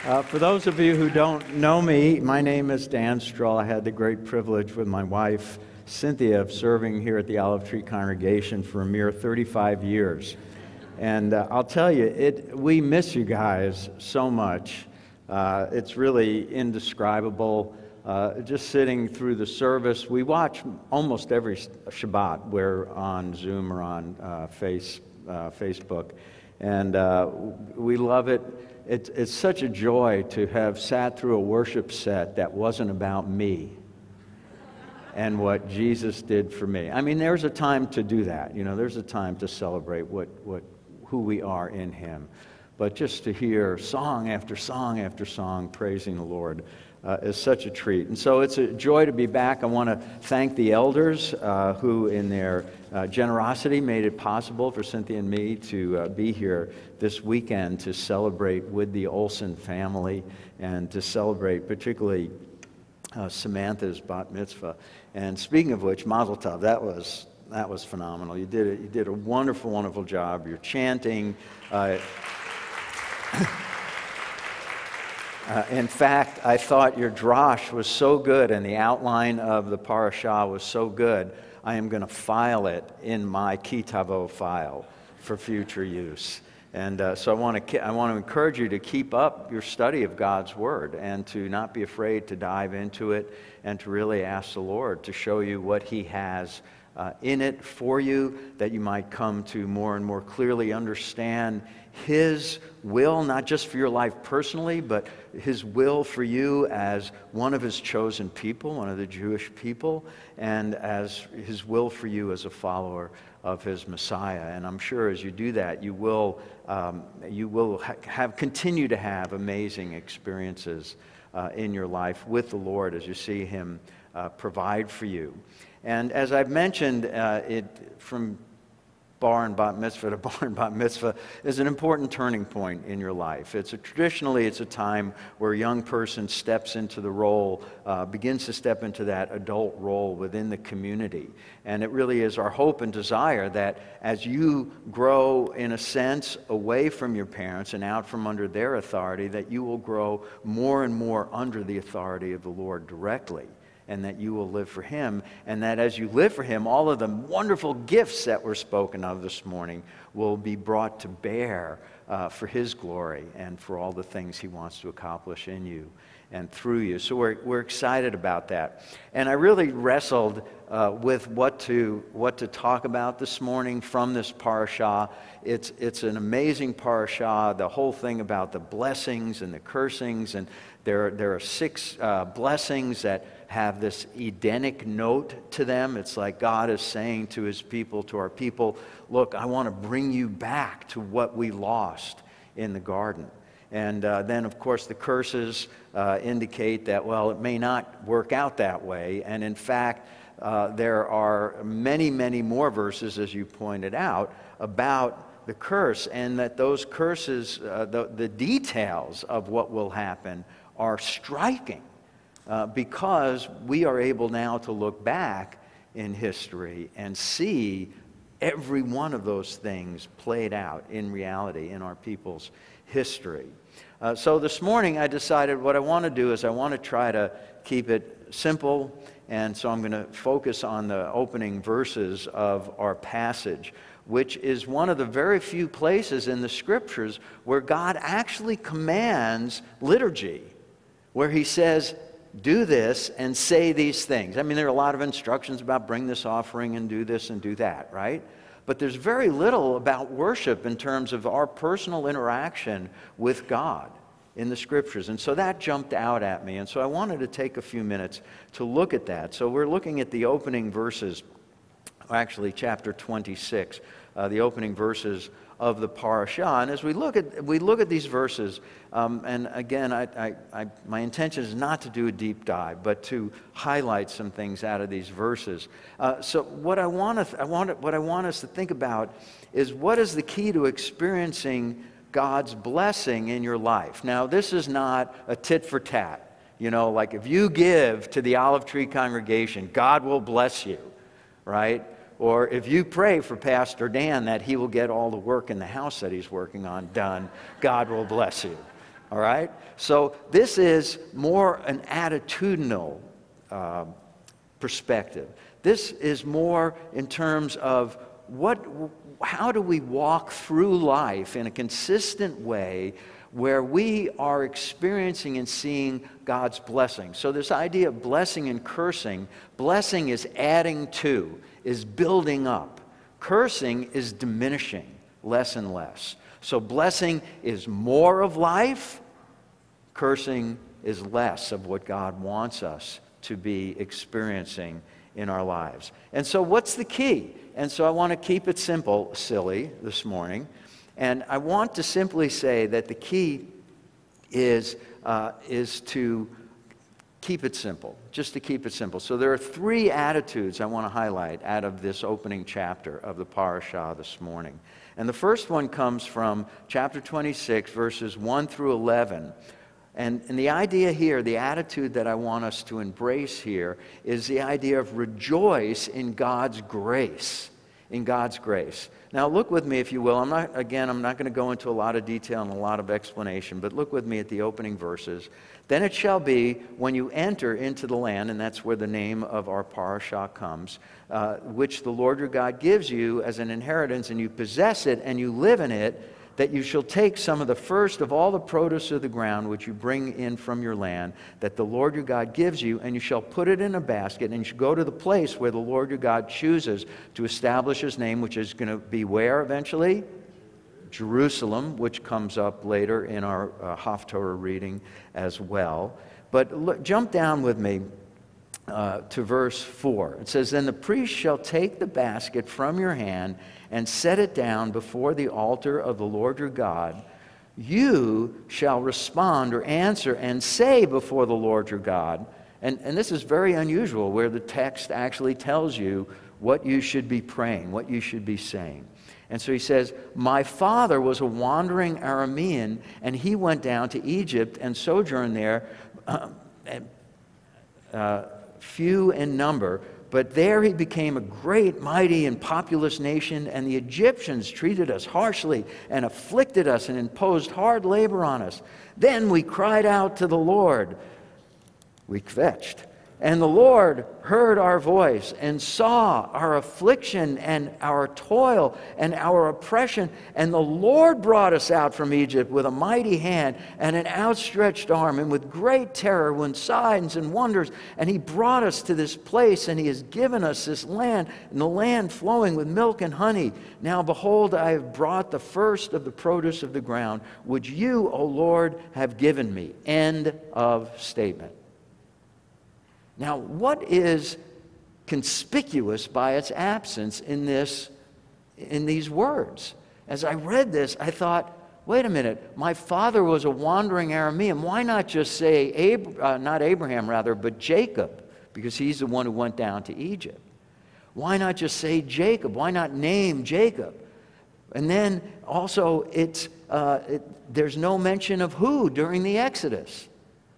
For those of you who don't know me, my name is Dan Stroll. I had the great privilege with my wife, Cynthia, of serving here at the Olive Tree congregation for a mere 35 years. And I'll tell you, we miss you guys so much. It's really indescribable. Just sitting through the service, we watch almost every Shabbat. We're on Zoom or on Facebook, and we love it. It's such a joy to have sat through a worship set that wasn't about me and what Jesus did for me. I mean, there's a time to do that. You know, there's a time to celebrate who we are in Him. But just to hear song after song after song praising the Lord is such a treat. And so it's a joy to be back. I want to thank the elders who, in their generosity, made it possible for Cynthia and me to be here this weekend to celebrate with the Olson family and to celebrate particularly Samantha's Bat Mitzvah. And speaking of which, Mazel Tov, that was phenomenal. You did a wonderful, wonderful job. You're chanting. In fact, I thought your drash was so good and the outline of the parashah was so good, I am going to file it in my Kitavo file for future use. And so I want to encourage you to keep up your study of God's Word and to not be afraid to dive into it and to really ask the Lord to show you what He has in it for you, that you might come to more and more clearly understand His will, not just for your life personally, but His will for you as one of His chosen people, one of the Jewish people, and as His will for you as a follower of His Messiah. And I'm sure as you do that, you will continue to have amazing experiences in your life with the Lord as you see Him provide for you. And as I've mentioned, from bar and bat mitzvah to bar and bat mitzvah is an important turning point in your life. Traditionally, it's a time where a young person steps into the role, begins to step into that adult role within the community. And it really is our hope and desire that as you grow, in a sense, away from your parents and out from under their authority, that you will grow more and more under the authority of the Lord directly, and that you will live for Him, and that as you live for Him, all of the wonderful gifts that were spoken of this morning will be brought to bear for His glory and for all the things He wants to accomplish in you and through you. So we're excited about that. And I really wrestled with what to talk about this morning from this parashah. It's an amazing parashah, the whole thing about the blessings and the cursings, and there are 6 blessings that have this Edenic note to them. It's like God is saying to His people, to our people, look, I want to bring you back to what we lost in the garden. And then, of course, the curses indicate that, well, it may not work out that way. And in fact, there are many, many more verses, as you pointed out, about the curse, and that those curses, the details of what will happen are striking. Because we are able now to look back in history and see every one of those things played out in reality in our people's history. So this morning I decided what I want to do is I want to try to keep it simple, and so I'm going to focus on the opening verses of our passage, which is one of the very few places in the Scriptures where God actually commands liturgy, where He says, do this and say these things. I mean, there are a lot of instructions about bring this offering and do this and do that, right? But there's very little about worship in terms of our personal interaction with God in the Scriptures. And so that jumped out at me. And so I wanted to take a few minutes to look at that. So we're looking at the opening verses, actually chapter 26, the opening verses of the parashah. And as we look at these verses, and again, my intention is not to do a deep dive, but to highlight some things out of these verses. So what I want us to think about is what is the key to experiencing God's blessing in your life. Now, this is not a tit for tat. You know, like if you give to the Olive Tree congregation, God will bless you, right? Or if you pray for Pastor Dan that he will get all the work in the house that he's working on done, God will bless you, All right? So this is more an attitudinal perspective. This is more in terms of how do we walk through life in a consistent way where we are experiencing and seeing God's blessing. So this idea of blessing and cursing, blessing is adding to, is building up. Cursing is diminishing less and less. So blessing is more of life, cursing is less of what God wants us to be experiencing in our lives. And so what's the key? And so I want to keep it simple, silly, this morning. And I want to simply say that the key is to keep it simple, just to keep it simple. So there are three attitudes I want to highlight out of this opening chapter of the parashah this morning. And the first one comes from chapter 26, verses 1 through 11. And the idea here, the attitude that I want us to embrace here, is the idea of rejoice in God's grace. In God's grace. Now look with me, if you will. I'm not going to go into a lot of detail and a lot of explanation, but look with me at the opening verses. Then it shall be, when you enter into the land, and that's where the name of our parashah comes, which the Lord your God gives you as an inheritance, and you possess it, and you live in it, that you shall take some of the first of all the produce of the ground which you bring in from your land, that the Lord your God gives you, and you shall put it in a basket, and you shall go to the place where the Lord your God chooses to establish his name, which is going to be where eventually? Jerusalem, which comes up later in our Haftorah reading as well. But look, jump down with me to verse 4. It says, then the priest shall take the basket from your hand and set it down before the altar of the Lord your God. You shall respond or answer and say before the Lord your God. And this is very unusual, where the text actually tells you what you should be praying, what you should be saying. And so he says, my father was a wandering Aramean, and he went down to Egypt and sojourned there, few in number, but there he became a great, mighty, and populous nation, and the Egyptians treated us harshly and afflicted us and imposed hard labor on us. Then we cried out to the Lord. We kvetched. And the Lord heard our voice and saw our affliction and our toil and our oppression. And the Lord brought us out from Egypt with a mighty hand and an outstretched arm and with great terror, with signs and wonders. And he brought us to this place, and he has given us this land, and the land flowing with milk and honey. Now behold, I have brought the first of the produce of the ground, which you, O Lord, have given me. End of statement. Now, what is conspicuous by its absence in these words? As I read this, I thought, wait a minute, my father was a wandering Aramean. Why not just say, not Abraham rather, but Jacob, because he's the one who went down to Egypt. Why not just say Jacob? Why not name Jacob? And then also, there's no mention of who during the Exodus.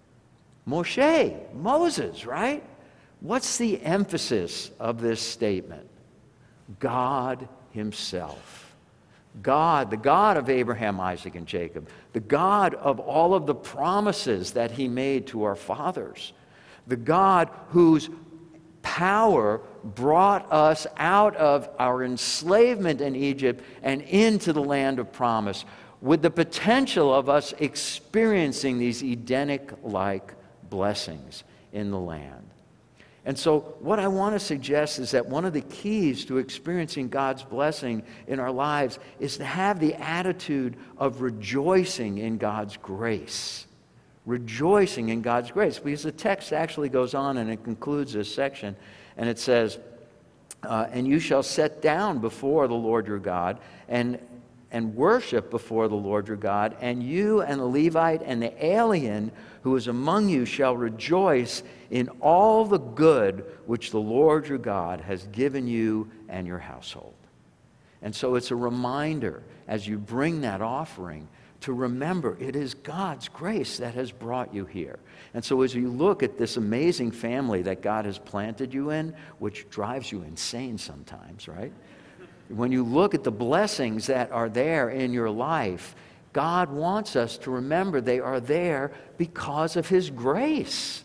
Moses, right? What's the emphasis of this statement? God himself. God, the God of Abraham, Isaac, and Jacob. The God of all of the promises that he made to our fathers. The God whose power brought us out of our enslavement in Egypt and into the land of promise, with the potential of us experiencing these Edenic-like blessings in the land. And so what I want to suggest is that one of the keys to experiencing God's blessing in our lives is to have the attitude of rejoicing in God's grace. Rejoicing in God's grace. Because the text actually goes on and it concludes this section, and it says, and you shall set down before the Lord your God and worship before the Lord your God, and you and the Levite and the alien who is among you shall rejoice in all the good which the Lord your God has given you and your household. And so it's a reminder as you bring that offering to remember it is God's grace that has brought you here. And so as you look at this amazing family that God has planted you in, which drives you insane sometimes, right? When you look at the blessings that are there in your life, God wants us to remember they are there because of His grace.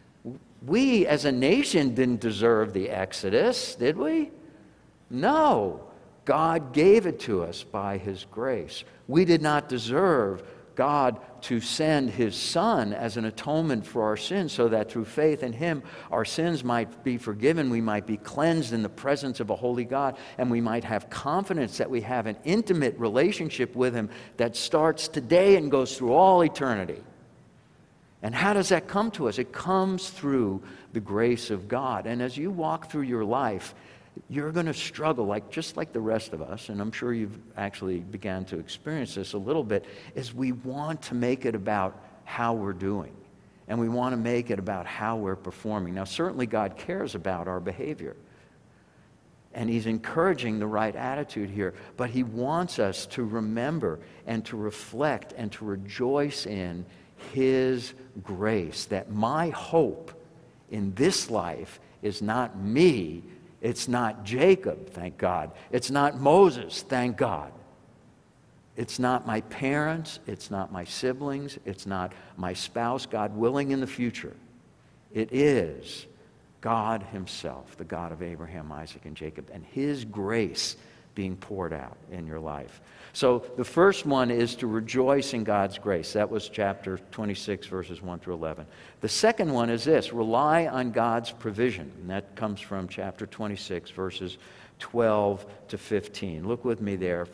We as a nation didn't deserve the Exodus, did we? No. God gave it to us by His grace. We did not deserve God to send His Son as an atonement for our sins, so that through faith in Him our sins might be forgiven, we might be cleansed in the presence of a holy God, and we might have confidence that we have an intimate relationship with Him that starts today and goes through all eternity. And how does that come to us? It comes through the grace of God. And as you walk through your life, you're going to struggle, just like the rest of us, and I'm sure you've actually began to experience this a little bit, is we want to make it about how we're doing. And we want to make it about how we're performing. Now, certainly God cares about our behavior. And He's encouraging the right attitude here. But He wants us to remember and to reflect and to rejoice in His grace. That my hope in this life is not me. It's not Jacob, thank God. It's not Moses, thank God. It's not my parents. It's not my siblings. It's not my spouse, God willing, in the future. It is God Himself, the God of Abraham, Isaac, and Jacob, and His grace being poured out in your life. So the first one is to rejoice in God's grace. That was chapter 26, verses 1 through 11. The second one is this: rely on God's provision. And that comes from chapter 26, verses 12 to 15. Look with me there,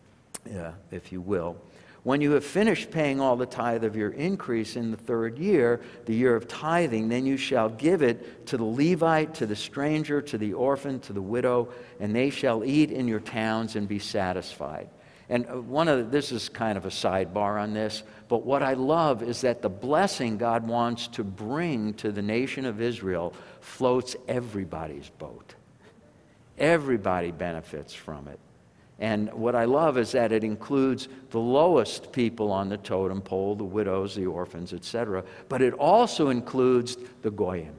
if you will. When you have finished paying all the tithe of your increase in the third year, the year of tithing, then you shall give it to the Levite, to the stranger, to the orphan, to the widow, and they shall eat in your towns and be satisfied. And this is kind of a sidebar on this, but what I love is that the blessing God wants to bring to the nation of Israel floats everybody's boat. Everybody benefits from it. And what I love is that it includes the lowest people on the totem pole, the widows, the orphans, etc. But it also includes the goyim,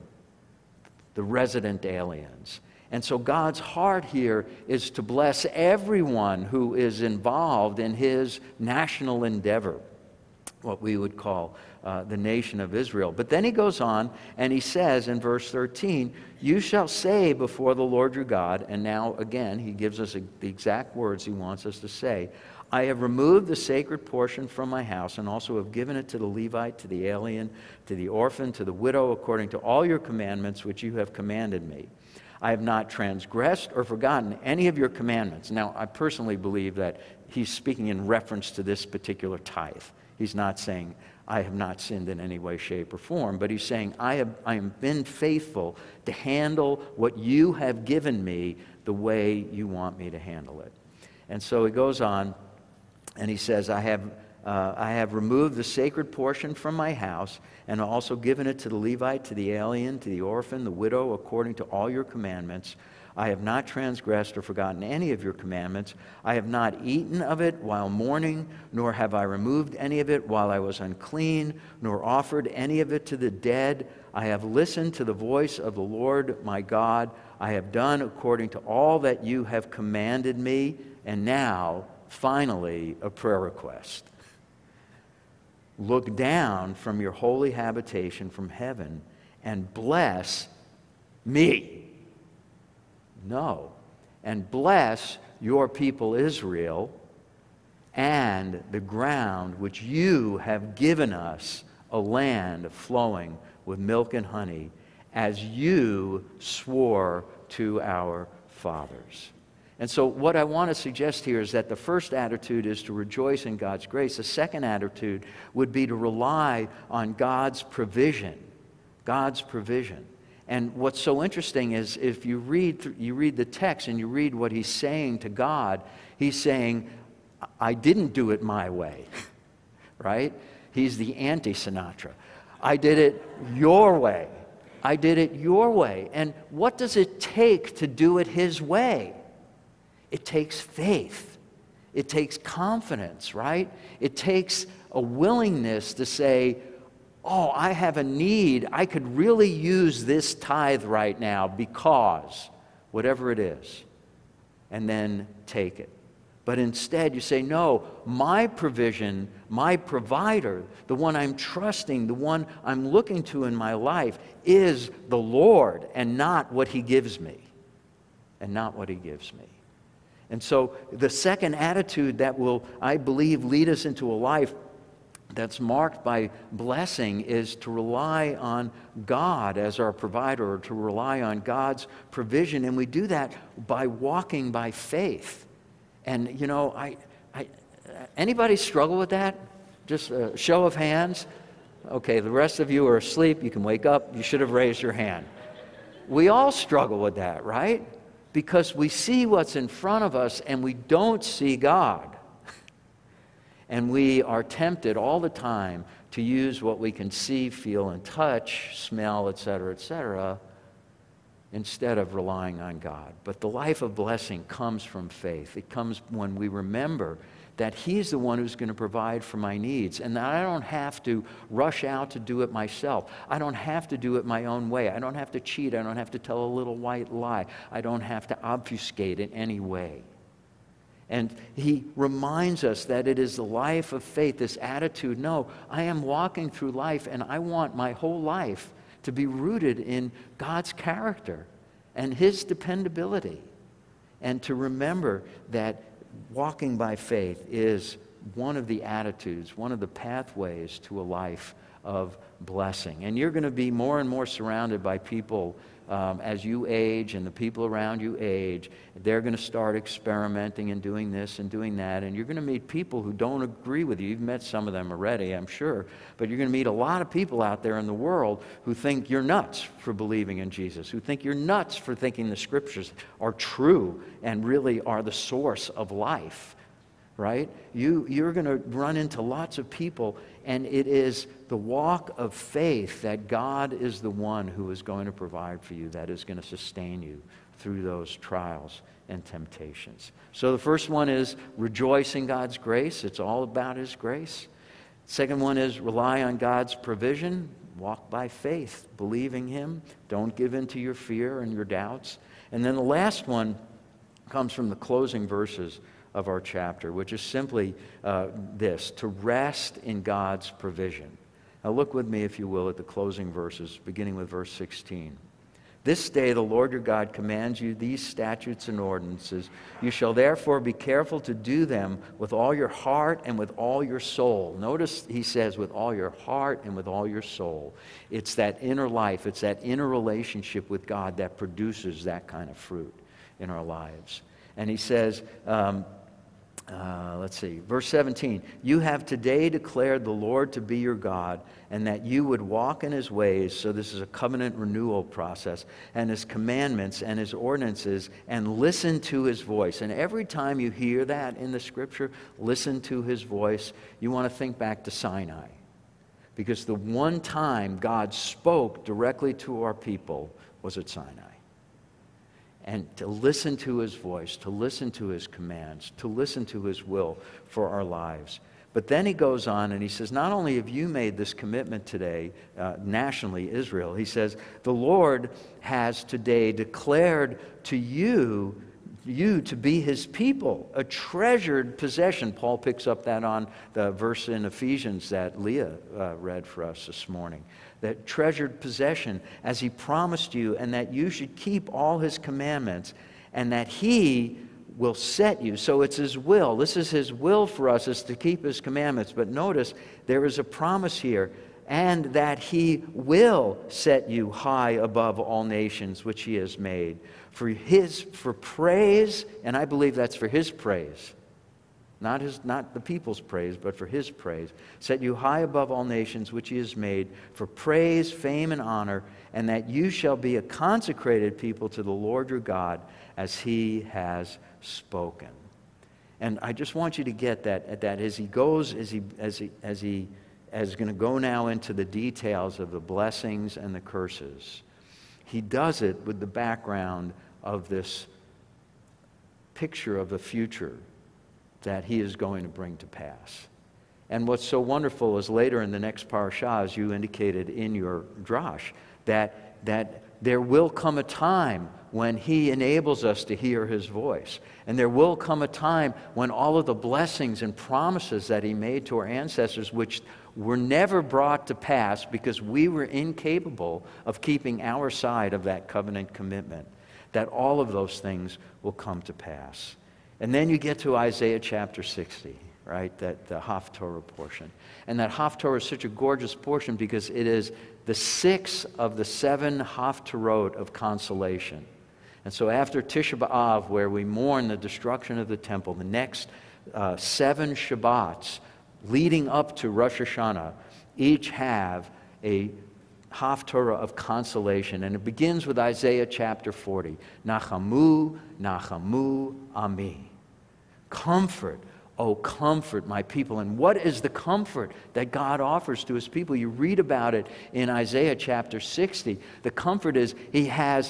the resident aliens. And so God's heart here is to bless everyone who is involved in His national endeavor, what we would call the nation of Israel. But then He goes on and He says in verse 13, you shall say before the Lord your God, and now again He gives us the exact words He wants us to say, I have removed the sacred portion from my house and also have given it to the Levite, to the alien, to the orphan, to the widow, according to all your commandments which you have commanded me. I have not transgressed or forgotten any of your commandments. Now, I personally believe that He's speaking in reference to this particular tithe. He's not saying, I have not sinned in any way, shape, or form, but He's saying, I have been faithful to handle what you have given me the way you want me to handle it. And so He goes on, and He says, I have removed the sacred portion from my house and also given it to the Levite, to the alien, to the orphan, the widow, according to all your commandments. I have not transgressed or forgotten any of your commandments. I have not eaten of it while mourning, nor have I removed any of it while I was unclean, nor offered any of it to the dead. I have listened to the voice of the Lord my God. I have done according to all that you have commanded me. And now, finally, a prayer request. Look down from your holy habitation from heaven and bless me. No. And bless your people Israel and the ground which you have given us, a land flowing with milk and honey, as you swore to our fathers. And so what I want to suggest here is that the first attitude is to rejoice in God's grace. The second attitude would be to rely on God's provision. God's provision. And what's so interesting is if you read the text and you read what He's saying to God, He's saying, I didn't do it my way, right? He's the anti-Sinatra. I did it your way. I did it your way. And what does it take to do it His way? It takes faith. It takes confidence, right? It takes a willingness to say, oh, I have a need. I could really use this tithe right now because whatever it is. And then take it. But instead you say, no, my provision, my provider, the one I'm trusting, the one I'm looking to in my life is the Lord and not what He gives me. And not what He gives me. And so the second attitude that will, I believe, lead us into a life that's marked by blessing is to rely on God as our provider, or to rely on God's provision. And we do that by walking by faith. And, you know, anybody struggle with that? Just a show of hands. Okay, the rest of you are asleep. You can wake up. You should have raised your hand. We all struggle with that, right? Because we see what's in front of us and we don't see God. And we are tempted all the time to use what we can see, feel, and touch, smell, etc., instead of relying on God. But the life of blessing comes from faith. It comes when we remember that He's the one who's going to provide for my needs, and that I don't have to rush out to do it myself. I don't have to do it my own way. I don't have to cheat. I don't have to tell a little white lie. I don't have to obfuscate in any way. And He reminds us that it is the life of faith, this attitude, no, I am walking through life and I want my whole life to be rooted in God's character and His dependability. And to remember that walking by faith is one of the attitudes, one of the pathways to a life of blessing. And you're going to be more and more surrounded by people as you age and the people around you age. They're going to start experimenting and doing this and doing that. And you're going to meet people who don't agree with you. You've met some of them already, I'm sure. But you're going to meet a lot of people out there in the world who think you're nuts for believing in Jesus, who think you're nuts for thinking the Scriptures are true and really are the source of life. Right? You're going to run into lots of people, and it is the walk of faith that God is the one who is going to provide for you, that is going to sustain you through those trials and temptations. So the first one is rejoice in God's grace. It's all about His grace. Second one is rely on God's provision. Walk by faith, believing Him. Don't give in to your fear and your doubts. And then the last one comes from the closing verses of our chapter, which is simply this, to rest in God's provision. Now look with me, if you will, at the closing verses, beginning with verse 16. This day the Lord your God commands you these statutes and ordinances. You shall therefore be careful to do them with all your heart and with all your soul. Notice he says with all your heart and with all your soul. It's that inner life, it's that inner relationship with God that produces that kind of fruit in our lives. And he says, verse 17, you have today declared the Lord to be your God, and that you would walk in His ways. So this is a covenant renewal process, and His commandments and His ordinances, and listen to His voice. And every time you hear that in the Scripture, listen to His voice, you want to think back to Sinai. Because the one time God spoke directly to our people was at Sinai. And to listen to His voice, to listen to His commands, to listen to His will for our lives. But then he goes on and he says, not only have you made this commitment today, nationally, Israel, he says, the Lord has today declared to you to be His people, a treasured possession. Paul picks up that on the verse in Ephesians that Leah read for us this morning. That treasured possession as He promised you, and that you should keep all His commandments, and that He will set you. So it's His will. This is His will for us, is to keep His commandments. But notice, there is a promise here, and that He will set you high above all nations which He has made. For praise, and I believe that's for His praise. Not the people's praise, but for His praise. Set you high above all nations which He has made, for praise, fame, and honor, and that you shall be a consecrated people to the Lord your God, as He has spoken. And I just want you to get that as he goes, as he is going to go now into the details of the blessings and the curses, he does it with the background of this picture of the future that he is going to bring to pass. And what's so wonderful is later in the next parashah, as you indicated in your drash, that there will come a time when He enables us to hear His voice. And there will come a time when all of the blessings and promises that He made to our ancestors, which were never brought to pass because we were incapable of keeping our side of that covenant commitment, that all of those things will come to pass. And then you get to Isaiah chapter 60, right? That the Haftorah portion. And that Haftorah is such a gorgeous portion because it is the 6th of the 7 Haftorot of consolation. And so after Tisha B'Av, where we mourn the destruction of the temple, the next 7 Shabbats leading up to Rosh Hashanah each have a Haftorah of consolation. And it begins with Isaiah chapter 40. Nachamu, Nachamu, Ami. Comfort, oh, comfort my people. And what is the comfort that God offers to His people? You read about it in Isaiah chapter 60. The comfort is He has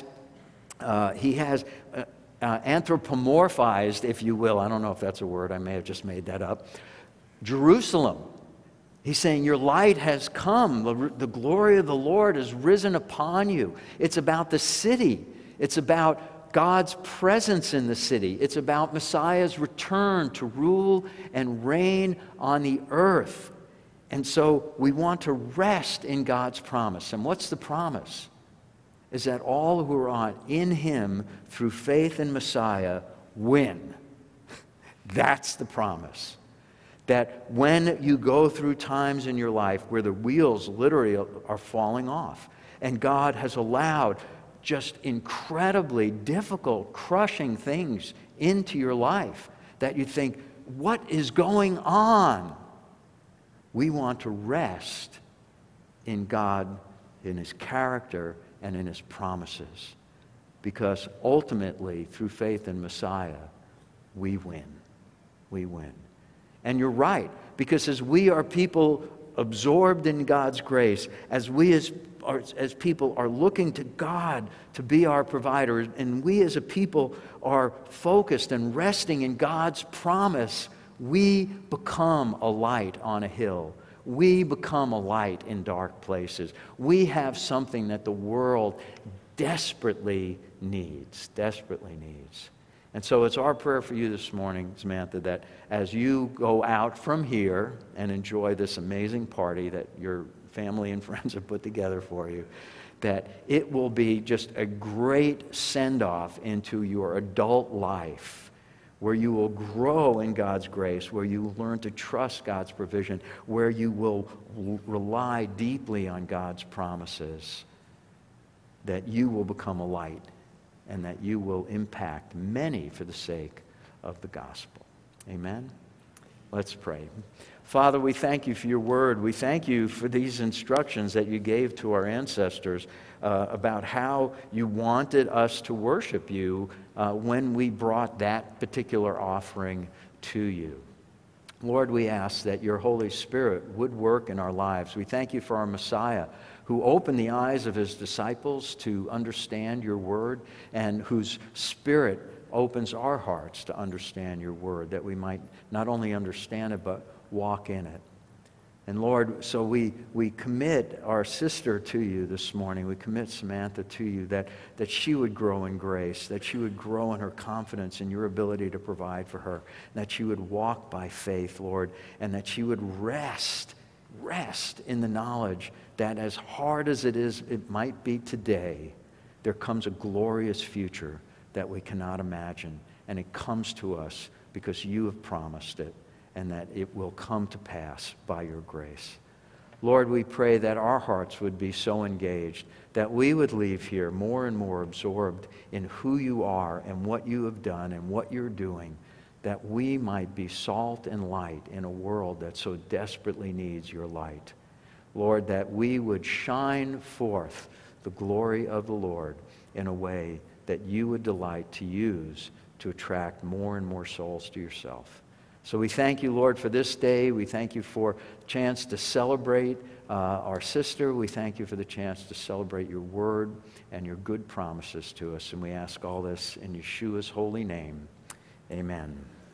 anthropomorphized, if you will. I don't know if that's a word. I may have just made that up. Jerusalem. He's saying, your light has come. The glory of the Lord has risen upon you. It's about the city. It's about God's presence in the city. It's about Messiah's return to rule and reign on the earth. And so we want to rest in God's promise. And what's the promise? Is that all who are in Him through faith in Messiah win. That's the promise. That when you go through times in your life where the wheels literally are falling off, and God has allowed just incredibly difficult, crushing things into your life, that you think, what is going on? We want to rest in God, in His character, and in His promises. Because ultimately, through faith in Messiah, we win. We win. And you're right, because as we are people absorbed in God's grace, as we as people are looking to God to be our provider, and we as a people are focused and resting in God's promise, we become a light on a hill. We become a light in dark places. We have something that the world desperately needs, And so it's our prayer for you this morning, Samantha, that as you go out from here and enjoy this amazing party that your family and friends have put together for you, that it will be just a great send-off into your adult life, where you will grow in God's grace, where you will learn to trust God's provision, where you will rely deeply on God's promises, that you will become a light and that you will impact many for the sake of the gospel. Amen? Let's pray. Father, we thank you for your word. We thank you for these instructions that you gave to our ancestors about how you wanted us to worship you when we brought that particular offering to you. Lord, we ask that your Holy Spirit would work in our lives. We thank you for our Messiah, who opened the eyes of his disciples to understand your word, and whose Spirit opens our hearts to understand your word, that we might not only understand it, but walk in it. And Lord, so we commit our sister to you this morning. We commit Samantha to you, that she would grow in grace, that she would grow in her confidence in your ability to provide for her, that she would walk by faith, Lord, and that she would rest in the knowledge that as hard as it might be today, there comes a glorious future that we cannot imagine. And it comes to us because you have promised it, and that it will come to pass by your grace. Lord, we pray that our hearts would be so engaged that we would leave here more and more absorbed in who you are and what you have done and what you're doing, that we might be salt and light in a world that so desperately needs your light. Lord, that we would shine forth the glory of the Lord in a way that you would delight to use to attract more and more souls to yourself. So we thank you, Lord, for this day. We thank you for the chance to celebrate our sister. We thank you for the chance to celebrate your word and your good promises to us. And we ask all this in Yeshua's holy name. Amen.